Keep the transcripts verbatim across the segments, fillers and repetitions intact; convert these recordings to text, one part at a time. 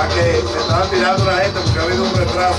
para que se estaba tirando la gente porque ha habido un retraso.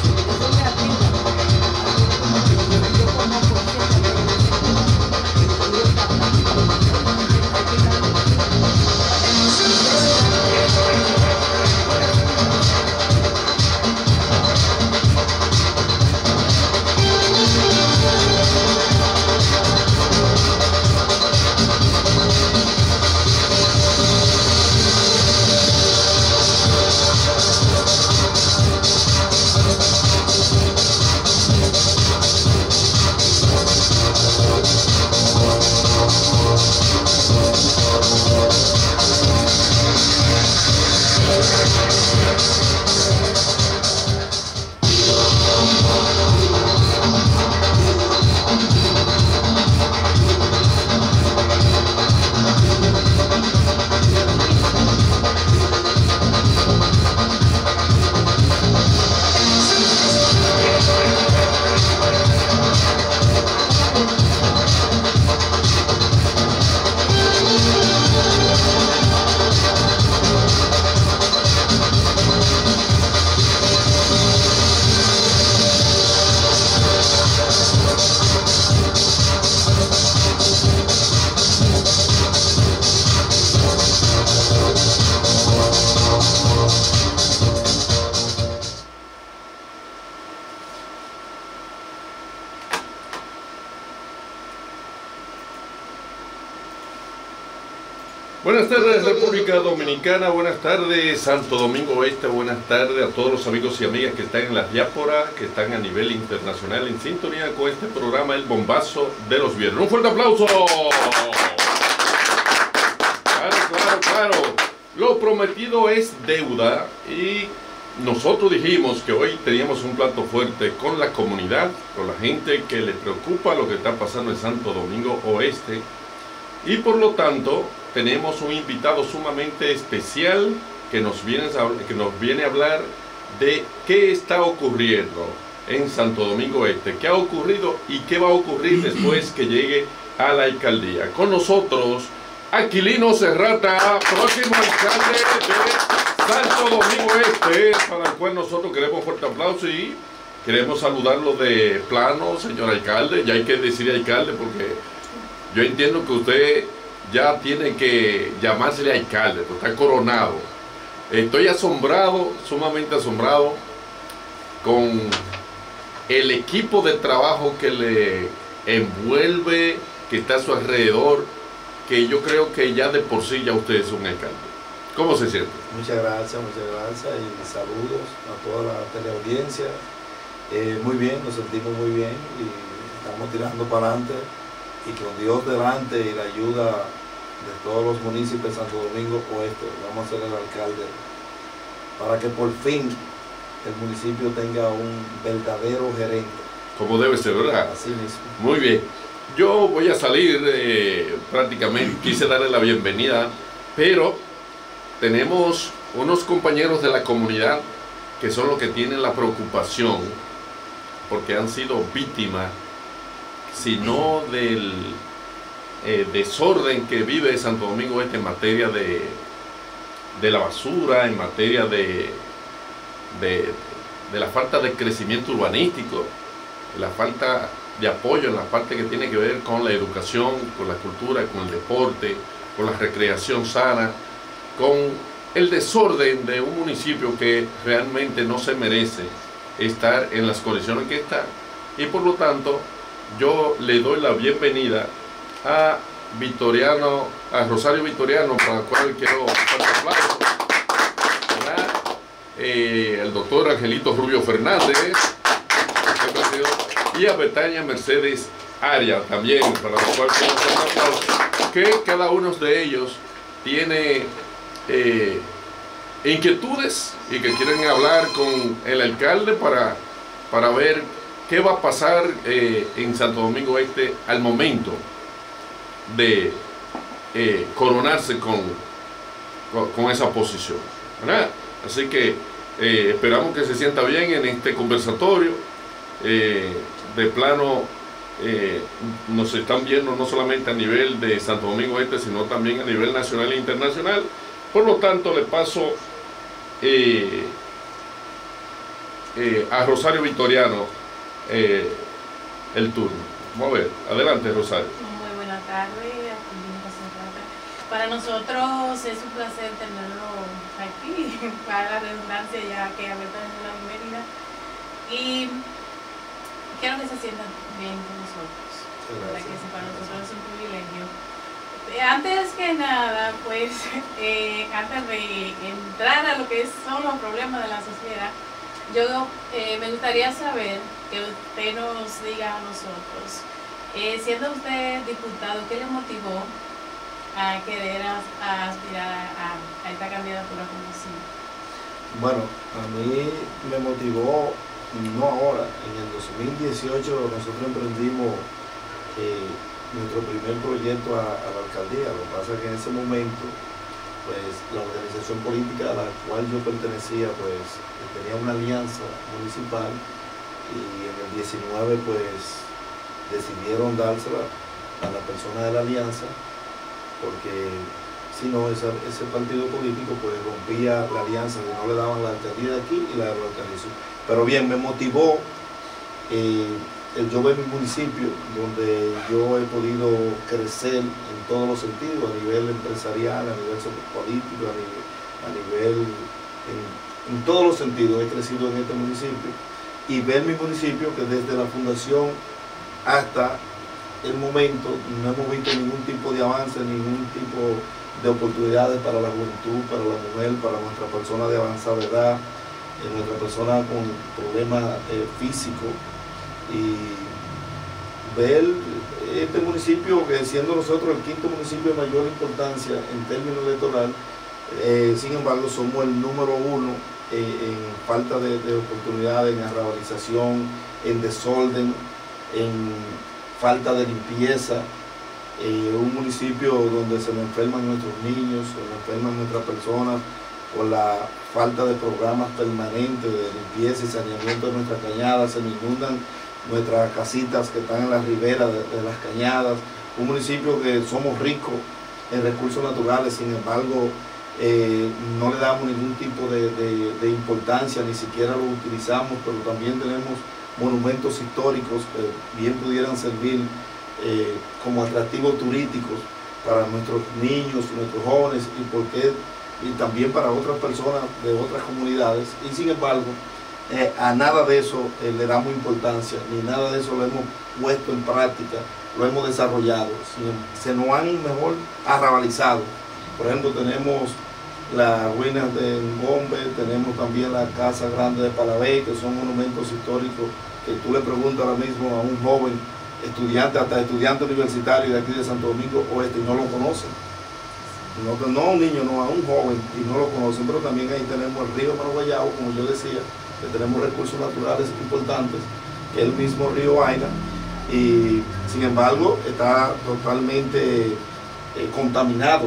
Buenas tardes República Dominicana, buenas tardes Santo Domingo Oeste, buenas tardes a todos los amigos y amigas que están en la diáspora, que están a nivel internacional en sintonía con este programa El Bombazo de los Viernes. ¡Un fuerte aplauso! Claro, claro, claro. Lo prometido es deuda y nosotros dijimos que hoy teníamos un plato fuerte con la comunidad, con la gente que le preocupa lo que está pasando en Santo Domingo Oeste y por lo tanto tenemos un invitado sumamente especial que nos, viene a, que nos viene a hablar de qué está ocurriendo en Santo Domingo Este, qué ha ocurrido y qué va a ocurrir después que llegue a la alcaldía. Con nosotros, Aquilino Serrata, próximo alcalde de Santo Domingo Este, para el cual nosotros queremos un fuerte aplauso y queremos saludarlo de plano, señor alcalde. Ya hay que decir alcalde porque yo entiendo que usted ya tiene que llamársele alcalde, porque está coronado. Estoy asombrado, sumamente asombrado, con el equipo de trabajo que le envuelve, que está a su alrededor, que yo creo que ya de por sí ya usted es un alcalde. ¿Cómo se siente? Muchas gracias, muchas gracias y saludos a toda la teleaudiencia. Eh, muy bien, nos sentimos muy bien y estamos tirando para adelante. Y con Dios delante y la ayuda de todos los municipios de Santo Domingo Oeste, vamos a ser el alcalde para que por fin el municipio tenga un verdadero gerente. Como debe ser, ¿verdad? Así mismo. Muy bien. Yo voy a salir eh, prácticamente, quise darle la bienvenida, pero tenemos unos compañeros de la comunidad que son los que tienen la preocupación porque han sido víctimas sino del eh, desorden que vive Santo Domingo Este en materia de, de la basura, en materia de, de, de la falta de crecimiento urbanístico, la falta de apoyo en la parte que tiene que ver con la educación, con la cultura, con el deporte, con la recreación sana, con el desorden de un municipio que realmente no se merece estar en las condiciones que está. Y por lo tanto, yo le doy la bienvenida a Victoriano, a Rosario Victoriano, para el cual quiero un fuerte aplauso, eh, el doctor Angelito Rubio Fernández, y a Betania Mercedes Arias también, para el cual quiero un fuerte aplauso, que cada uno de ellos tiene eh, inquietudes y que quieren hablar con el alcalde para, para ver qué va a pasar eh, en Santo Domingo Este al momento de eh, coronarse con, con, con esa posición, ¿verdad? Así que eh, esperamos que se sienta bien en este conversatorio. Eh, de plano eh, nos están viendo no solamente a nivel de Santo Domingo Este, sino también a nivel nacional e internacional. Por lo tanto, le paso eh, eh, a Rosario Victoriano eh, el turno. Vamos a ver, adelante Rosario. Muy buena tarde, para nosotros es un placer tenerlo aquí, para la redundancia ya que Alberto es de la Mérida, y quiero que se sientan bien con nosotros, para que para nosotros es un privilegio. Antes que nada, pues, eh, antes de entrar a lo que son los problemas de la sociedad, yo eh, me gustaría saber que usted nos diga a nosotros, eh, siendo usted diputado, ¿qué le motivó a querer a, a aspirar a, a esta candidatura como sí? Bueno, a mí me motivó, no ahora, en el dos mil dieciocho nosotros emprendimos eh, nuestro primer proyecto a, a la alcaldía. Lo que pasa es que en ese momento, pues la organización política a la cual yo pertenecía, pues tenía una alianza municipal, y en el diecinueve pues decidieron dársela a la persona de la alianza, porque si no, esa, ese partido político pues rompía la alianza, que no le daban la alcaldía de aquí y la de la alcaldía. Pero bien, me motivó eh, el yo ver mi municipio, donde yo he podido crecer en todos los sentidos, a nivel empresarial, a nivel político, a nivel, a nivel en, en todos los sentidos he crecido en este municipio, y ver mi municipio que desde la fundación hasta el momento no hemos visto ningún tipo de avance, ningún tipo de oportunidades para la juventud, para la mujer, para nuestra persona de avanzada edad, eh, nuestra persona con problemas eh, físicos, y ver este municipio, que siendo nosotros el quinto municipio de mayor importancia en términos electoral, eh, sin embargo somos el número uno eh, en falta de, de oportunidades, en arrabalización, en desorden, en falta de limpieza, eh, un municipio donde se nos enferman nuestros niños, se nos enferman nuestras personas por la falta de programas permanentes de limpieza y saneamiento de nuestras cañadas. Se nos inundan nuestras casitas que están en la ribera de, de las cañadas. Un municipio que somos ricos en recursos naturales, sin embargo eh, no le damos ningún tipo de, de, de importancia, ni siquiera lo utilizamos, pero también tenemos monumentos históricos que bien pudieran servir eh, como atractivos turísticos para nuestros niños, nuestros jóvenes, y, porque, y también para otras personas de otras comunidades, y sin embargo eh, a nada de eso eh, le damos importancia, ni nada de eso lo hemos puesto en práctica, lo hemos desarrollado, se nos han mejor arrabalizado. Por ejemplo, tenemos las ruinas de Ngombe, tenemos también la Casa Grande de Palabey, que son monumentos históricos que tú le preguntas ahora mismo a un joven estudiante, hasta estudiante universitario de aquí de Santo Domingo Oeste, y no lo conocen. No, no a un niño, no, a un joven, y no lo conocen. Pero también ahí tenemos el río Mano Guayabo, como yo decía, que tenemos recursos naturales importantes, que es el mismo río Vaina, y sin embargo está totalmente eh, contaminado.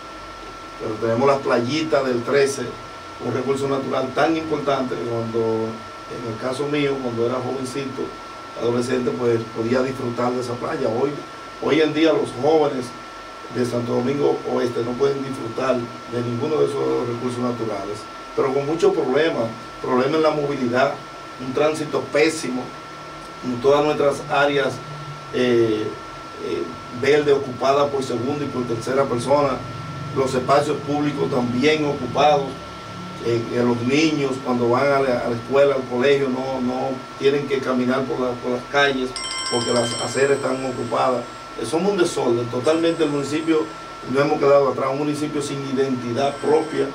Pero tenemos las playitas del trece, un recurso natural tan importante que cuando, en el caso mío, cuando era jovencito, adolescente, pues podía disfrutar de esa playa. Hoy, hoy en día los jóvenes de Santo Domingo Oeste no pueden disfrutar de ninguno de esos recursos naturales, pero con muchos problemas, problemas en la movilidad, un tránsito pésimo en todas nuestras áreas eh, eh, verdes ocupadas por segunda y por tercera persona, los espacios públicos también ocupados, eh, que los niños cuando van a la, a la escuela, al colegio, no, no tienen que caminar por, la, por las calles porque las aceras están ocupadas. Eh, somos un desorden, totalmente el municipio, no hemos quedado atrás, un municipio sin identidad propia.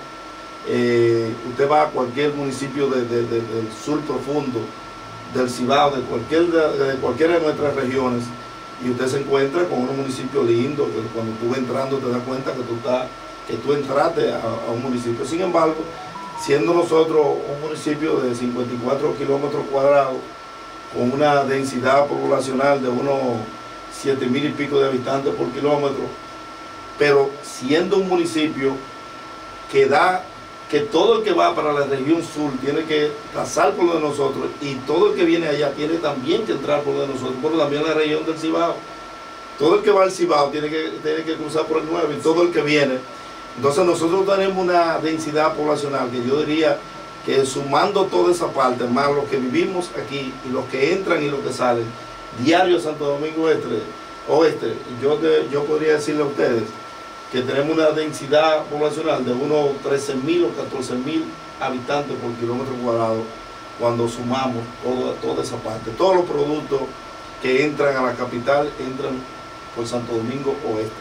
Eh, usted va a cualquier municipio de, de, de, del sur profundo, del Cibao, de, cualquier, de, de cualquiera de nuestras regiones, y usted se encuentra con un municipio lindo, que cuando tú vas entrando te das cuenta que tú, estás, que tú entraste a, a un municipio. Sin embargo, siendo nosotros un municipio de cincuenta y cuatro kilómetros cuadrados, con una densidad poblacional de unos siete mil y pico de habitantes por kilómetro, pero siendo un municipio que da, que todo el que va para la región sur tiene que pasar por lo de nosotros, y todo el que viene allá tiene también que entrar por lo de nosotros, por también la región del Cibao. Todo el que va al Cibao tiene que, tiene que cruzar por el nueve, y todo el que viene Entonces nosotros tenemos una densidad poblacional que yo diría que sumando toda esa parte, más los que vivimos aquí y los que entran y los que salen, diario a Santo Domingo Oeste, oeste yo, te, yo podría decirle a ustedes que tenemos una densidad poblacional de unos trece mil o catorce mil habitantes por kilómetro cuadrado cuando sumamos todo, toda esa parte. Todos los productos que entran a la capital entran por Santo Domingo Oeste.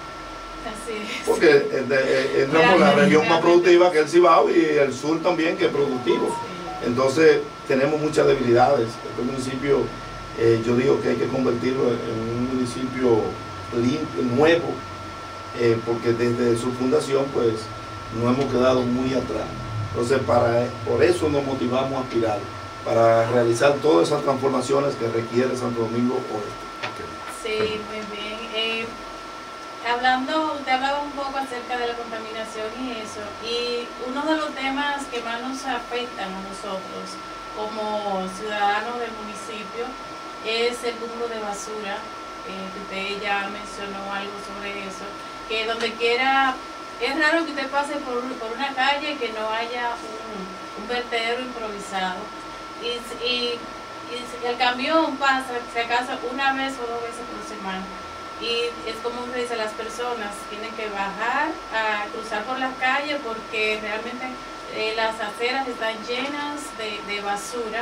Así es. Porque eh, eh, entran por la región más productiva que es el Cibao y el sur también que es productivo. Entonces tenemos muchas debilidades. Este municipio eh, yo digo que hay que convertirlo en un municipio limpio, nuevo, eh, porque desde su fundación pues no hemos quedado muy atrás. Entonces para, por eso nos motivamos a aspirar, para realizar todas esas transformaciones que requiere Santo Domingo Oeste. Sí, muy bien. Eh, hablando, usted hablaba un poco acerca de la contaminación y eso, y uno de los temas que más nos afectan a nosotros como ciudadanos del municipio es el cúmulo de basura, eh, que usted ya mencionó algo sobre eso, que donde quiera, es raro que usted pase por, por una calle que no haya un, un vertedero improvisado, y, y, y el camión pasa, si acaso, una vez o dos veces por semana. Y es como usted dice, las personas tienen que bajar a cruzar por las calles porque realmente eh, las aceras están llenas de, de basura.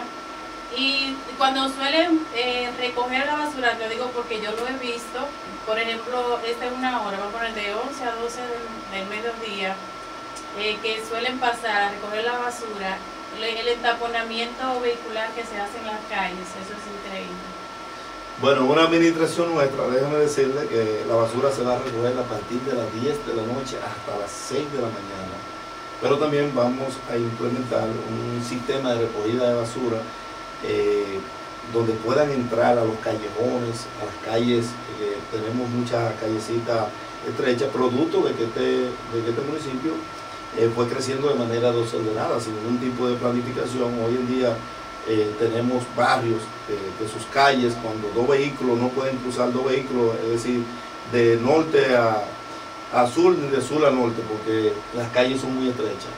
Y cuando suelen eh, recoger la basura, te digo porque yo lo he visto, por ejemplo, esta es una hora, vamos a poner de once a doce del, del mediodía, eh, que suelen pasar a recoger la basura, el, el entaponamiento vehicular que se hace en las calles, eso es increíble. Bueno, una administración nuestra, déjeme decirle que la basura se va a recoger a partir de las diez de la noche hasta las seis de la mañana. Pero también vamos a implementar un sistema de recogida de basura eh, donde puedan entrar a los callejones, a las calles. Eh, tenemos muchas callecitas estrechas, producto de que este, de que este municipio eh, fue creciendo de manera desordenada, sin ningún tipo de planificación. Hoy en día Eh, tenemos barrios eh, de sus calles, cuando dos vehículos no pueden cruzar dos vehículos, es decir, de norte a, a sur ni de sur a norte, porque las calles son muy estrechas.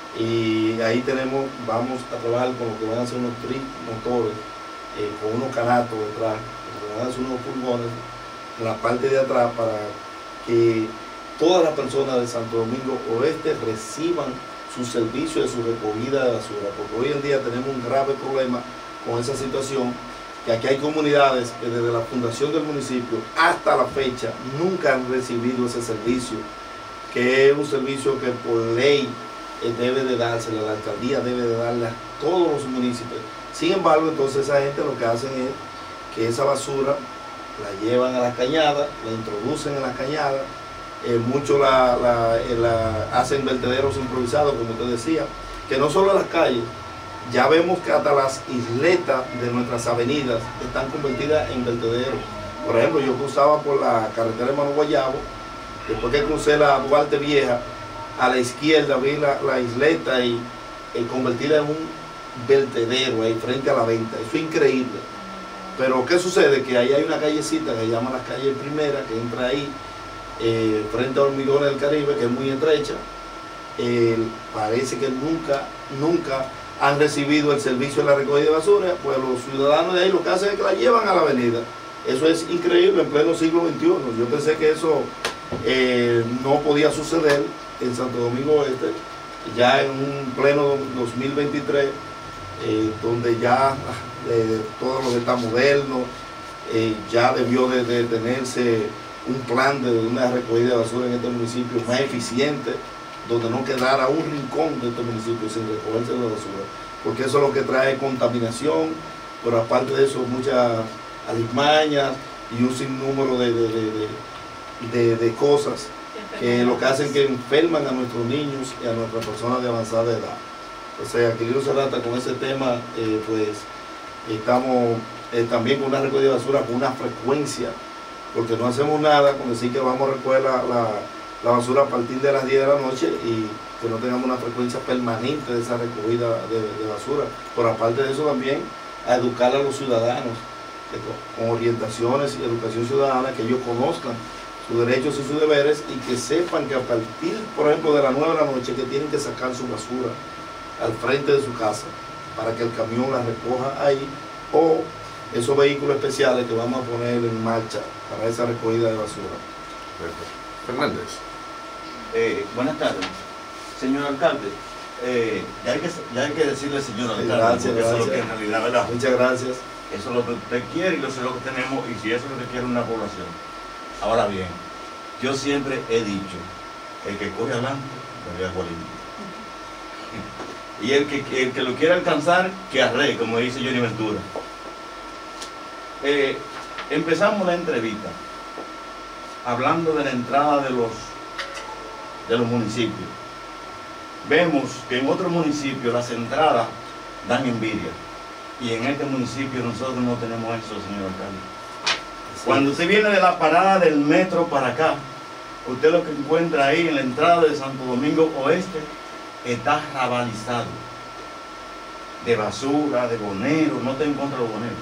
Y ahí tenemos, vamos a trabajar con lo que van a ser unos tri motores, eh, con unos canatos detrás, que van a ser unos furgones en la parte de atrás para que todas las personas de Santo Domingo Oeste reciban su servicio de su recogida de basura, porque hoy en día tenemos un grave problema con esa situación, que aquí hay comunidades que desde la fundación del municipio hasta la fecha nunca han recibido ese servicio, que es un servicio que por ley eh, debe de dársele, la alcaldía debe de darle a todos los municipios. Sin embargo, entonces esa gente lo que hacen es que esa basura la llevan a las cañadas, la introducen en las cañadas. Eh, muchos la, la, eh, la hacen vertederos improvisados, como usted decía, que no solo en las calles, ya vemos que hasta las isletas de nuestras avenidas están convertidas en vertederos. Por ejemplo, yo cruzaba por la carretera de Mano Guayabo, después que crucé la Duarte Vieja, a la izquierda vi la, la isleta y eh, convertida en un vertedero ahí frente a la venta. Eso es increíble. Pero ¿qué sucede? Que ahí hay una callecita que se llama la calle Primera, que entra ahí, Eh, frente a Hormigones del Caribe, que es muy estrecha. Eh, parece que nunca, nunca han recibido el servicio de la recogida de basura, pues los ciudadanos de ahí lo que hacen es que la llevan a la avenida. Eso es increíble en pleno siglo veintiuno. Yo pensé que eso eh, no podía suceder en Santo Domingo Oeste, ya en un pleno dos mil veintitrés, eh, donde ya eh, todo lo que está moderno, eh, ya debió de, de tenerse un plan de una recogida de basura en este municipio más eficiente, donde no quedara un rincón de este municipio sin recogerse la basura, porque eso es lo que trae contaminación, pero aparte de eso muchas alimañas y un sinnúmero de, de, de, de, de, de cosas que lo que hacen que enferman a nuestros niños y a nuestras personas de avanzada edad. O sea, Aquilino Serrata, con ese tema, eh, pues estamos eh, también con una recogida de basura con una frecuencia, porque no hacemos nada con decir que vamos a recoger la, la, la basura a partir de las diez de la noche y que no tengamos una frecuencia permanente de esa recogida de, de basura. Por aparte de eso también, a educar a los ciudadanos que con, con orientaciones y educación ciudadana, que ellos conozcan sus derechos y sus deberes, y que sepan que a partir, por ejemplo, de las nueve de la noche, que tienen que sacar su basura al frente de su casa para que el camión la recoja ahí, o esos vehículos especiales que vamos a poner en marcha para esa recogida de basura. Fernández. Eh, buenas tardes, señor alcalde. Eh, ya, hay que, ya hay que decirle señor alcalde, Gracias, porque gracias. eso es lo que en realidad, ¿verdad? Muchas gracias. Eso es lo que usted quiere y eso es lo que tenemos, y si eso es lo que quiere una población. Ahora bien, yo siempre he dicho, el que coge adelante, bebe agua limpia. Y el que, el que lo quiera alcanzar, que arre, como dice Johnny Ventura. Eh, empezamos la entrevista hablando de la entrada de los, de los municipios. Vemos que en otros municipios las entradas dan envidia. Y en este municipio nosotros no tenemos eso, señor alcalde. Sí. Cuando usted viene de la parada del metro para acá, usted lo que encuentra ahí en la entrada de Santo Domingo Oeste está rabalizado de basura, de boneros, no te encuentra los boneros,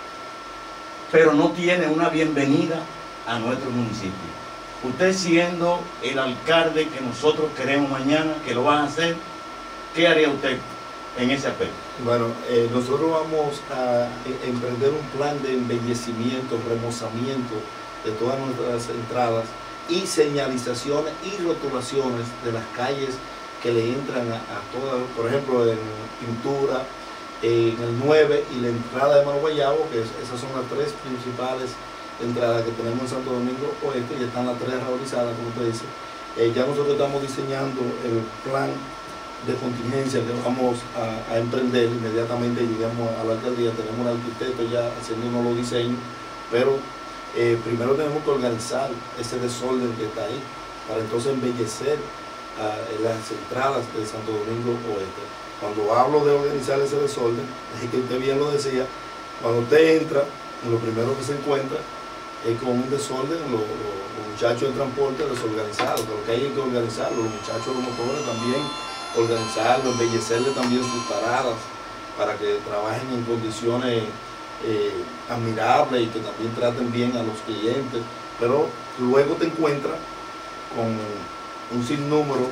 pero no tiene una bienvenida a nuestro municipio. Usted siendo el alcalde que nosotros queremos mañana, que lo van a hacer, ¿qué haría usted en ese aspecto? Bueno, eh, nosotros vamos a eh, emprender un plan de embellecimiento, remozamiento de todas nuestras entradas y señalizaciones y rotulaciones de las calles que le entran a, a todas, por ejemplo, en Pintura, eh, en el nueve y la entrada de Mano Guayabo, que es, esas son las tres principales entradas que tenemos en Santo Domingo Oeste, y están las tres realizadas, como usted dice. Eh, ya nosotros estamos diseñando el plan de contingencia que vamos a, a emprender inmediatamente llegamos a la alcaldía. Tenemos un arquitecto ya haciéndonos los diseños, pero eh, primero tenemos que organizar ese desorden que está ahí, para entonces embellecer a, en las entradas de Santo Domingo Oeste. Cuando hablo de organizar ese desorden, es que usted bien lo decía, cuando usted entra, lo primero que se encuentra es con un desorden, los, los, los muchachos de transporte desorganizados, pero lo que hay es que organizarlo, los muchachos de los motores también organizarlo, embellecerle también sus paradas para que trabajen en condiciones eh, admirables y que también traten bien a los clientes, pero luego te encuentras con un sinnúmero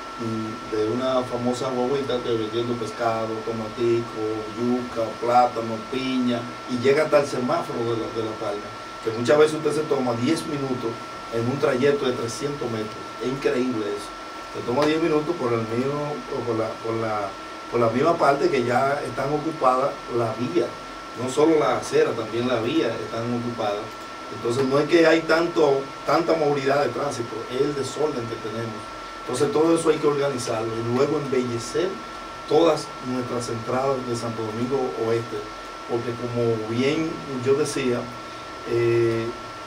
de una famosa guaguita que vendiendo pescado, tomatico, yuca, plátano, piña, y llega hasta el semáforo de la, de la Palma, que muchas veces usted se toma diez minutos en un trayecto de trescientos metros. Es increíble eso. Se toma diez minutos por el mismo, por la, por la, por la misma parte que ya están ocupadas la vía. No solo la acera, también la vía están ocupadas. Entonces no es que hay tanto, tanta movilidad de tránsito, es el desorden que tenemos. Entonces todo eso hay que organizarlo y luego embellecer todas nuestras entradas de Santo Domingo Oeste, porque como bien yo decía, eh,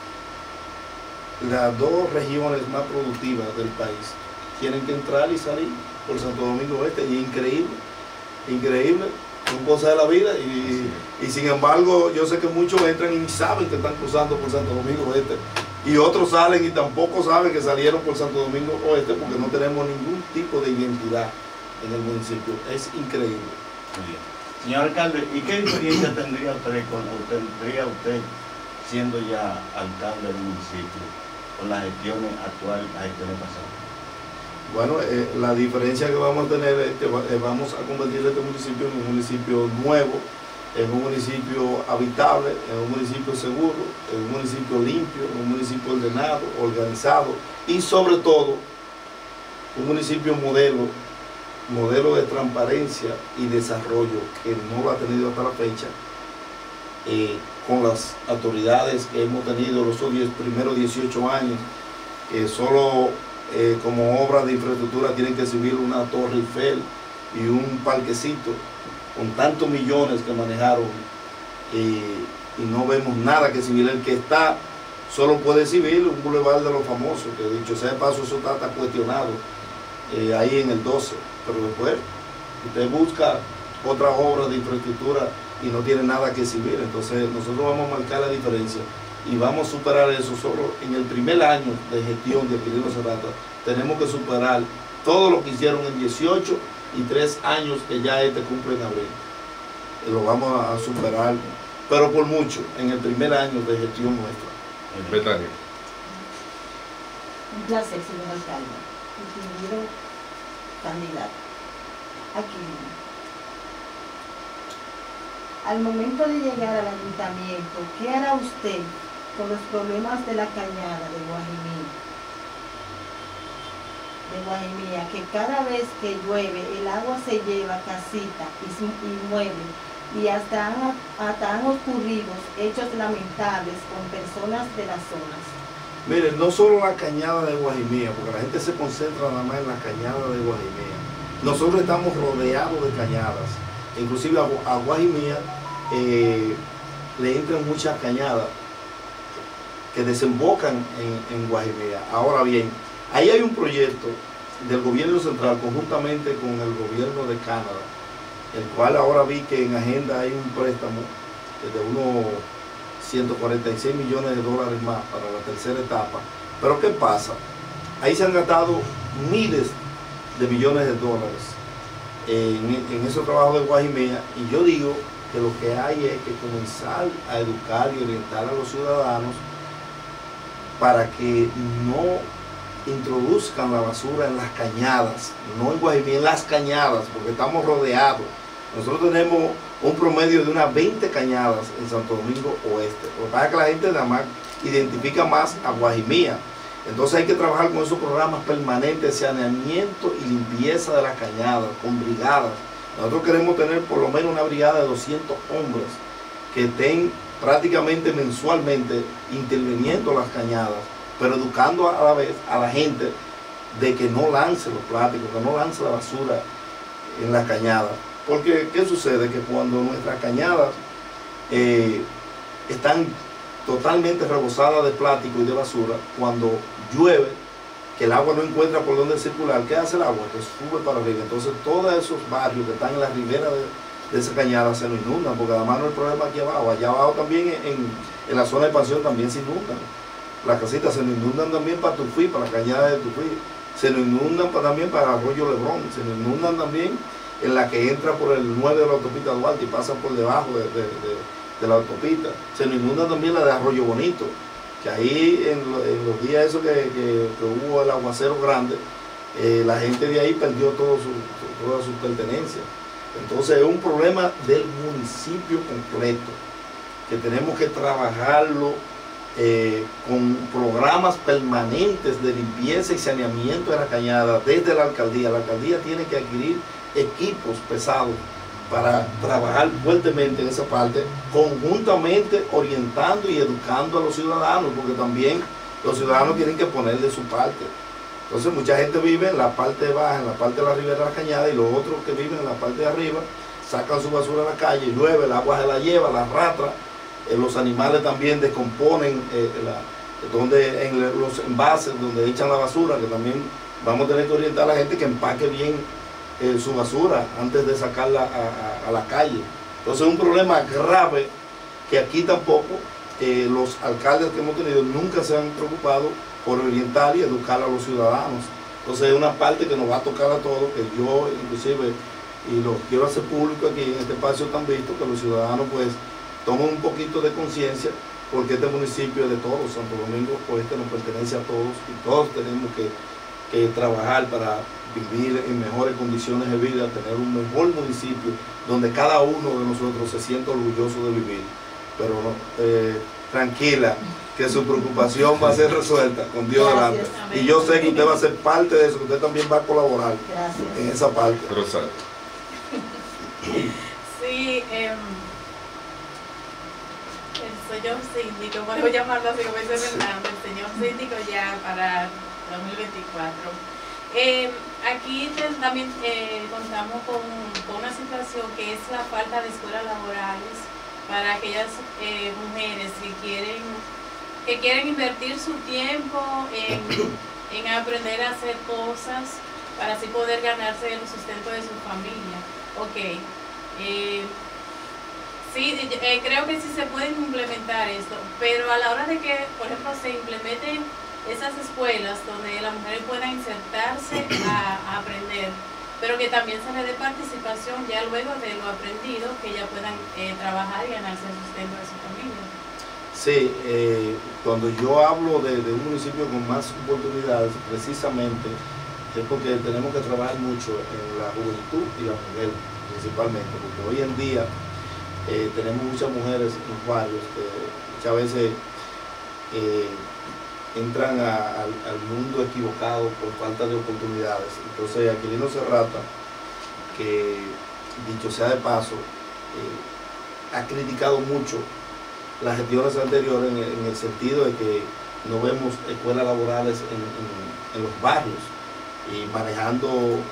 las dos regiones más productivas del país tienen que entrar y salir por Santo Domingo Oeste, y es increíble, increíble, son cosas de la vida, y, y sin embargo yo sé que muchos entran y ni saben que están cruzando por Santo Domingo Oeste, y otros salen y tampoco saben que salieron por Santo Domingo Oeste, porque no tenemos ningún tipo de identidad en el municipio. Es increíble. Muy bien. Señor alcalde, ¿y qué experiencia tendría usted, con, tendría usted siendo ya alcalde del municipio con las gestiones actuales, las gestiones pasadas? Bueno, eh, la diferencia que vamos a tener es que vamos a convertir este municipio en un municipio nuevo, en un municipio habitable, en un municipio seguro, en un municipio limpio, en un municipio ordenado, organizado, y sobre todo un municipio modelo, modelo de transparencia y desarrollo, que no lo ha tenido hasta la fecha, eh, con las autoridades que hemos tenido los primeros dieciocho años, que solo eh, como obra de infraestructura tienen que subir una torre Eiffel y un parquecito, con tantos millones que manejaron, eh, y no vemos nada que exhibir. El que está solo puede exhibir un bulevar de los famosos, que dicho sea de paso, eso está, está cuestionado eh, ahí en el doce, pero después usted busca otra obra de infraestructura y no tiene nada que exhibir. Entonces nosotros vamos a marcar la diferencia y vamos a superar eso. Solo en el primer año de gestión de Aquilino Serrata tenemos que superar todo lo que hicieron en dieciocho y tres años que ya este cumple en abril. Lo vamos a superar, pero por mucho, en el primer año de gestión nuestra. Betania. Un placer, señor alcalde. Ingeniero candidato. Aquí. Al momento de llegar al ayuntamiento, ¿qué hará usted con los problemas de la cañada de Guajimí? De Guajimía, que cada vez que llueve el agua se lleva casita y, y muebles, y hasta han, hasta han ocurrido hechos lamentables con personas de las zonas. Miren, no solo la cañada de Guajimía, porque la gente se concentra nada más en la cañada de Guajimía. Nosotros estamos rodeados de cañadas, inclusive a, a Guajimía eh, le entran muchas cañadas que desembocan en, en Guajimía. Ahora bien, ahí hay un proyecto del gobierno central conjuntamente con el gobierno de Canadá, el cual ahora vi que en agenda hay un préstamo de unos ciento cuarenta y seis millones de dólares más para la tercera etapa. Pero ¿qué pasa? Ahí se han gastado miles de millones de dólares en, en esos trabajos de Guajimía, y yo digo que lo que hay es que comenzar a educar y orientar a los ciudadanos para que no introduzcan la basura en las cañadas, no en Guajimí, en las cañadas, porque estamos rodeados. Nosotros tenemos un promedio de unas veinte cañadas en Santo Domingo Oeste. Lo que pasa es que la gente nada más identifica más a Guajimía. Entonces hay que trabajar con esos programas permanentes de saneamiento y limpieza de las cañadas, con brigadas. Nosotros queremos tener por lo menos una brigada de doscientos hombres que estén prácticamente mensualmente interviniendo las cañadas, pero educando a la vez a la gente de que no lance los plásticos, que no lance la basura en las cañadas. Porque, ¿qué sucede? Que cuando nuestras cañadas eh, están totalmente rebosadas de plástico y de basura, cuando llueve, que el agua no encuentra por dónde circular, ¿qué hace el agua? Que sube para arriba. Entonces, todos esos barrios que están en la ribera de, de esa cañada se nos inundan, porque además no es el problema aquí abajo. Allá abajo también, en, en la zona de expansión, también se inundan. Las casitas se nos inundan también para Tufí, para la cañada de Tufí. Se nos inundan para, también para Arroyo Lebrón. Se nos inundan también en la que entra por el nueve de la autopista Duarte y pasa por debajo de, de, de, de la autopista. Se nos inunda también la de Arroyo Bonito, que ahí en, lo, en los días esos que, que, que hubo el aguacero grande, eh, la gente de ahí perdió todo su, su, todas sus pertenencias. Entonces es un problema del municipio completo, que tenemos que trabajarlo eh, con programas permanentes de limpieza y saneamiento de la cañada desde la alcaldía. La alcaldía tiene que adquirir equipos pesados para trabajar fuertemente en esa parte, conjuntamente orientando y educando a los ciudadanos, porque también los ciudadanos tienen que poner de su parte. Entonces mucha gente vive en la parte baja, en la parte de la ribera de la cañada, y los otros que viven en la parte de arriba sacan su basura a la calle, llueve, el agua se la lleva, la arrastra, eh, los animales también descomponen eh, la, donde, en los envases donde echan la basura, que también vamos a tener que orientar a la gente que empaque bien Eh, su basura antes de sacarla a, a, a la calle. Entonces es un problema grave que aquí tampoco eh, los alcaldes que hemos tenido nunca se han preocupado por orientar y educar a los ciudadanos. Entonces es una parte que nos va a tocar a todos, que yo inclusive, y lo quiero hacer público aquí en este espacio tan visto, que los ciudadanos pues tomen un poquito de conciencia, porque este municipio es de todos, Santo Domingo Oeste nos pertenece a todos, y todos tenemos que, que trabajar para vivir en mejores condiciones de vida, tener un mejor municipio donde cada uno de nosotros se sienta orgulloso de vivir. Pero eh, tranquila, que su preocupación va a ser resuelta con Dios delante. Y yo sé que usted va a ser parte de eso, que usted también va a colaborar Gracias. en esa parte. Rosario. Sí, eh, el señor síndico, podemos llamarlo así como dice Fernando, el señor síndico ya para dos mil veinticuatro. Eh, aquí también eh, contamos con, con una situación que es la falta de escuelas laborales para aquellas eh, mujeres que quieren, que quieren invertir su tiempo en, en aprender a hacer cosas para así poder ganarse el sustento de su familia. Ok, eh, sí, eh, creo que sí se pueden implementar esto, pero a la hora de que, por ejemplo, se implementen esas escuelas donde las mujeres puedan insertarse a, a aprender, pero que también se les dé participación ya luego de lo aprendido, que ya puedan eh, trabajar y ganarse el sustento de su familia. Sí, eh, cuando yo hablo de, de un municipio con más oportunidades, precisamente es porque tenemos que trabajar mucho en la juventud y la mujer principalmente, porque hoy en día eh, tenemos muchas mujeres en los barrios que muchas veces eh, entran a, al, al mundo equivocado por falta de oportunidades. Entonces Aquilino Serrata, que dicho sea de paso, eh, ha criticado mucho las gestiones anteriores en, en el sentido de que no vemos escuelas laborales en, en, en los barrios y manejando un,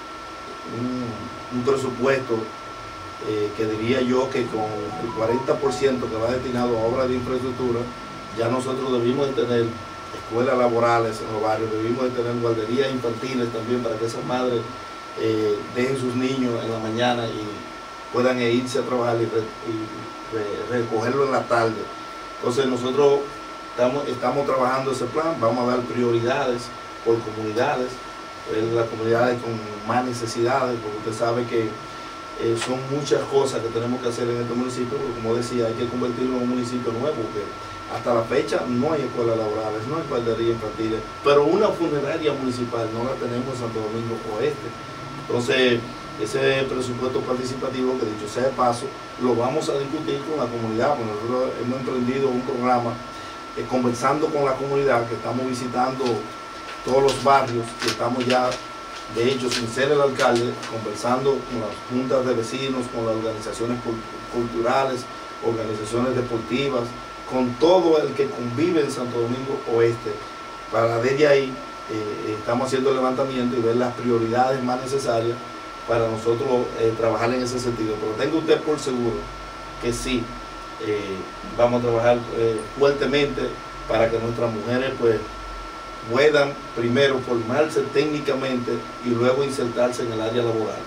un presupuesto eh, que diría yo que con el cuarenta por ciento que va destinado a obras de infraestructura, ya nosotros debimos de tener escuelas laborales en los barrios, debimos de tener guarderías infantiles también para que esas madres eh, dejen sus niños en la mañana y puedan irse a trabajar y, re, y re, recogerlo en la tarde. Entonces nosotros estamos, estamos trabajando ese plan, vamos a dar prioridades por comunidades, en las comunidades con más necesidades, porque usted sabe que eh, son muchas cosas que tenemos que hacer en este municipio, porque como decía, hay que convertirlo en un municipio nuevo, porque hasta la fecha no hay escuelas laborales, no hay guarderías infantiles, pero una funeraria municipal no la tenemos en Santo Domingo Oeste. Entonces, ese presupuesto participativo, que dicho sea de paso, lo vamos a discutir con la comunidad, porque nosotros hemos emprendido un programa eh, conversando con la comunidad, que estamos visitando todos los barrios, que estamos ya, de hecho, sin ser el alcalde, conversando con las juntas de vecinos, con las organizaciones culturales, organizaciones deportivas, con todo el que convive en Santo Domingo Oeste, para desde ahí eh, estamos haciendo el levantamiento y ver las prioridades más necesarias para nosotros eh, trabajar en ese sentido. Pero tenga usted por seguro que sí, eh, vamos a trabajar eh, fuertemente para que nuestras mujeres pues puedan primero formarse técnicamente y luego insertarse en el área laboral.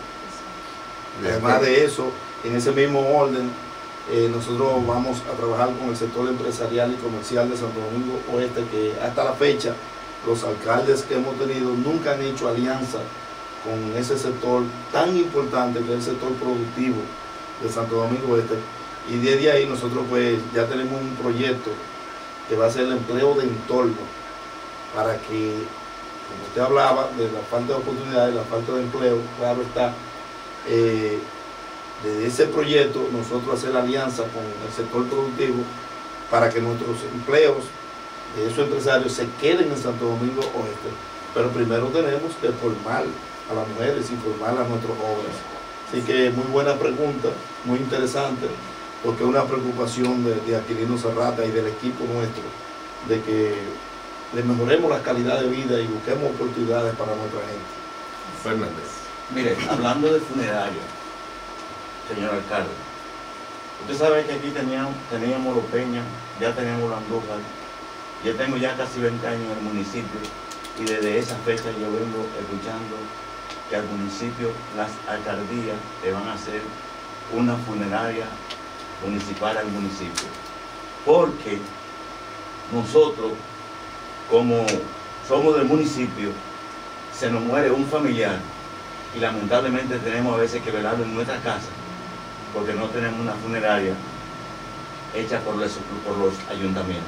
Además de eso, en ese mismo orden, eh, nosotros vamos a trabajar con el sector empresarial y comercial de Santo Domingo Oeste, que hasta la fecha los alcaldes que hemos tenido nunca han hecho alianza con ese sector tan importante que es el sector productivo de Santo Domingo Oeste. Y desde ahí nosotros pues ya tenemos un proyecto que va a ser el empleo de entorno, para que, como usted hablaba de la falta de oportunidades, la falta de empleo, claro está, eh, desde ese proyecto nosotros hacer alianza con el sector productivo para que nuestros empleos de esos empresarios se queden en Santo Domingo Oeste. Pero primero tenemos que formar a las mujeres y formar a nuestros jóvenes. Así que muy buena pregunta, muy interesante, porque es una preocupación de, de Aquilino Serrata y del equipo nuestro, de que le mejoremos la calidad de vida y busquemos oportunidades para nuestra gente. Fernández. Mire, hablando de funeraria, señor alcalde, usted sabe que aquí teníamos, teníamos Los Peñas, ya tenemos la Andújar, yo tengo ya casi veinte años en el municipio y desde esa fecha yo vengo escuchando que al municipio, las alcaldías le van a hacer una funeraria municipal al municipio, porque nosotros, como somos del municipio, se nos muere un familiar y lamentablemente tenemos a veces que velarlo en nuestra casa porque no tenemos una funeraria hecha por los, por los ayuntamientos.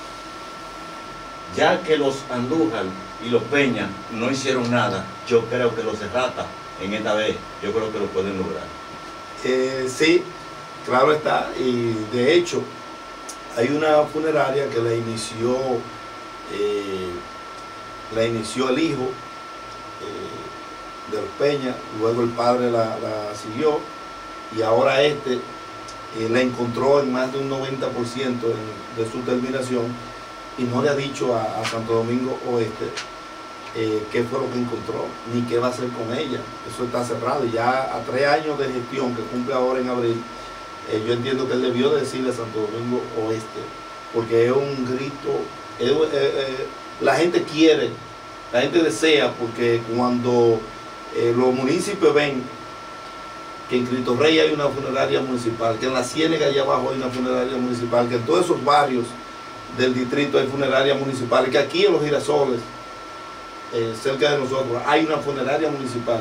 Ya que los Andújar y los Peñas no hicieron nada, yo creo que los Serrata en esta vez, yo creo que lo pueden lograr. Eh, sí, claro está, y de hecho hay una funeraria que la inició Eh, la inició el hijo eh, de los Peña, luego el padre la, la siguió y ahora este eh, la encontró en más de un noventa por ciento de, de su terminación y no le ha dicho a, a Santo Domingo Oeste eh, qué fue lo que encontró ni qué va a hacer con ella. Eso está cerrado y ya a tres años de gestión que cumple ahora en abril, eh, yo entiendo que él debió decirle a Santo Domingo Oeste, porque es un grito. Eh, eh, eh, la gente quiere, la gente desea, porque cuando eh, los municipios ven que en Cristo Rey hay una funeraria municipal, que en la Ciénega allá abajo hay una funeraria municipal, que en todos esos barrios del distrito hay funeraria municipal, que aquí en Los Girasoles, eh, cerca de nosotros, hay una funeraria municipal,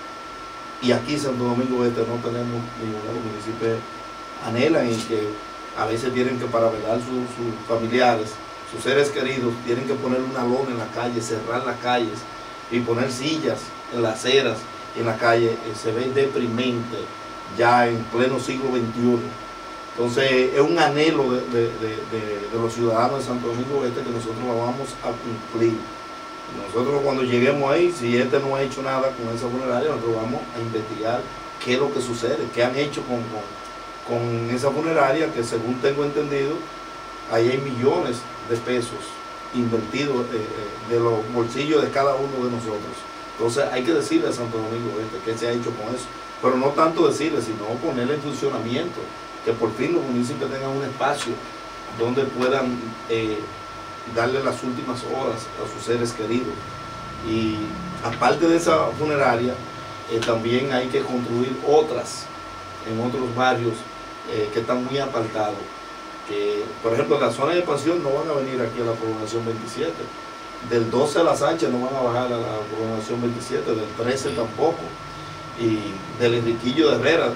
y aquí en Santo Domingo Este no tenemos ninguno. Los municipios anhelan y que a veces tienen que, para velar sus sus familiares, sus seres queridos, tienen que poner una lona en la calle, cerrar las calles y poner sillas en las aceras, en la calle. Eh, se ve deprimente ya en pleno siglo veintiuno. Entonces es un anhelo de, de, de, de, de los ciudadanos de Santo Domingo Este que nosotros lo vamos a cumplir. Nosotros cuando lleguemos ahí, si este no ha hecho nada con esa funeraria, nosotros vamos a investigar qué es lo que sucede, qué han hecho con, con, con esa funeraria, que según tengo entendido, ahí hay millones de pesos invertidos eh, de los bolsillos de cada uno de nosotros. Entonces hay que decirle a Santo Domingo Este qué se ha hecho con eso, pero no tanto decirle, sino ponerle en funcionamiento, que por fin los municipios tengan un espacio donde puedan eh, darle las últimas horas a sus seres queridos. Y aparte de esa funeraria, eh, también hay que construir otras en otros barrios eh, que están muy apartados. Que, por ejemplo, en la zona de expansión no van a venir aquí a la prolongación veintisiete. Del doce a la Sánchez no van a bajar a la prolongación veintisiete, del trece tampoco. Y del Enriquillo de Herrera.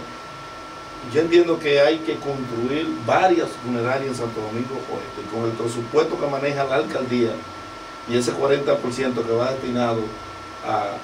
Yo entiendo que hay que construir varias funerarias en Santo Domingo Oeste, y con el presupuesto que maneja la alcaldía y ese cuarenta por ciento que va destinado a,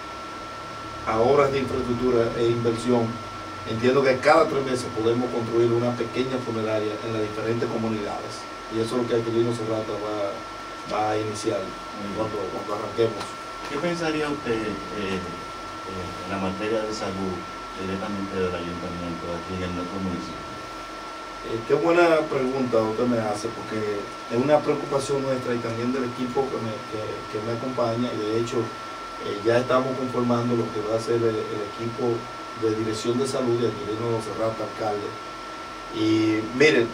a obras de infraestructura e inversión, entiendo que cada tres meses podemos construir una pequeña funeraria en las diferentes comunidades, y eso es lo que Aquilino Serrata va, va a iniciar cuando, cuando arranquemos. ¿Qué pensaría usted eh, eh, en la materia de salud directamente del ayuntamiento aquí en nuestro municipio? Eh, qué buena pregunta usted me hace, porque es una preocupación nuestra y también del equipo que me, que, que me acompaña, y de hecho eh, ya estamos conformando lo que va a ser el, el equipo de dirección de salud de Aquilino Serrata, alcalde. Y miren,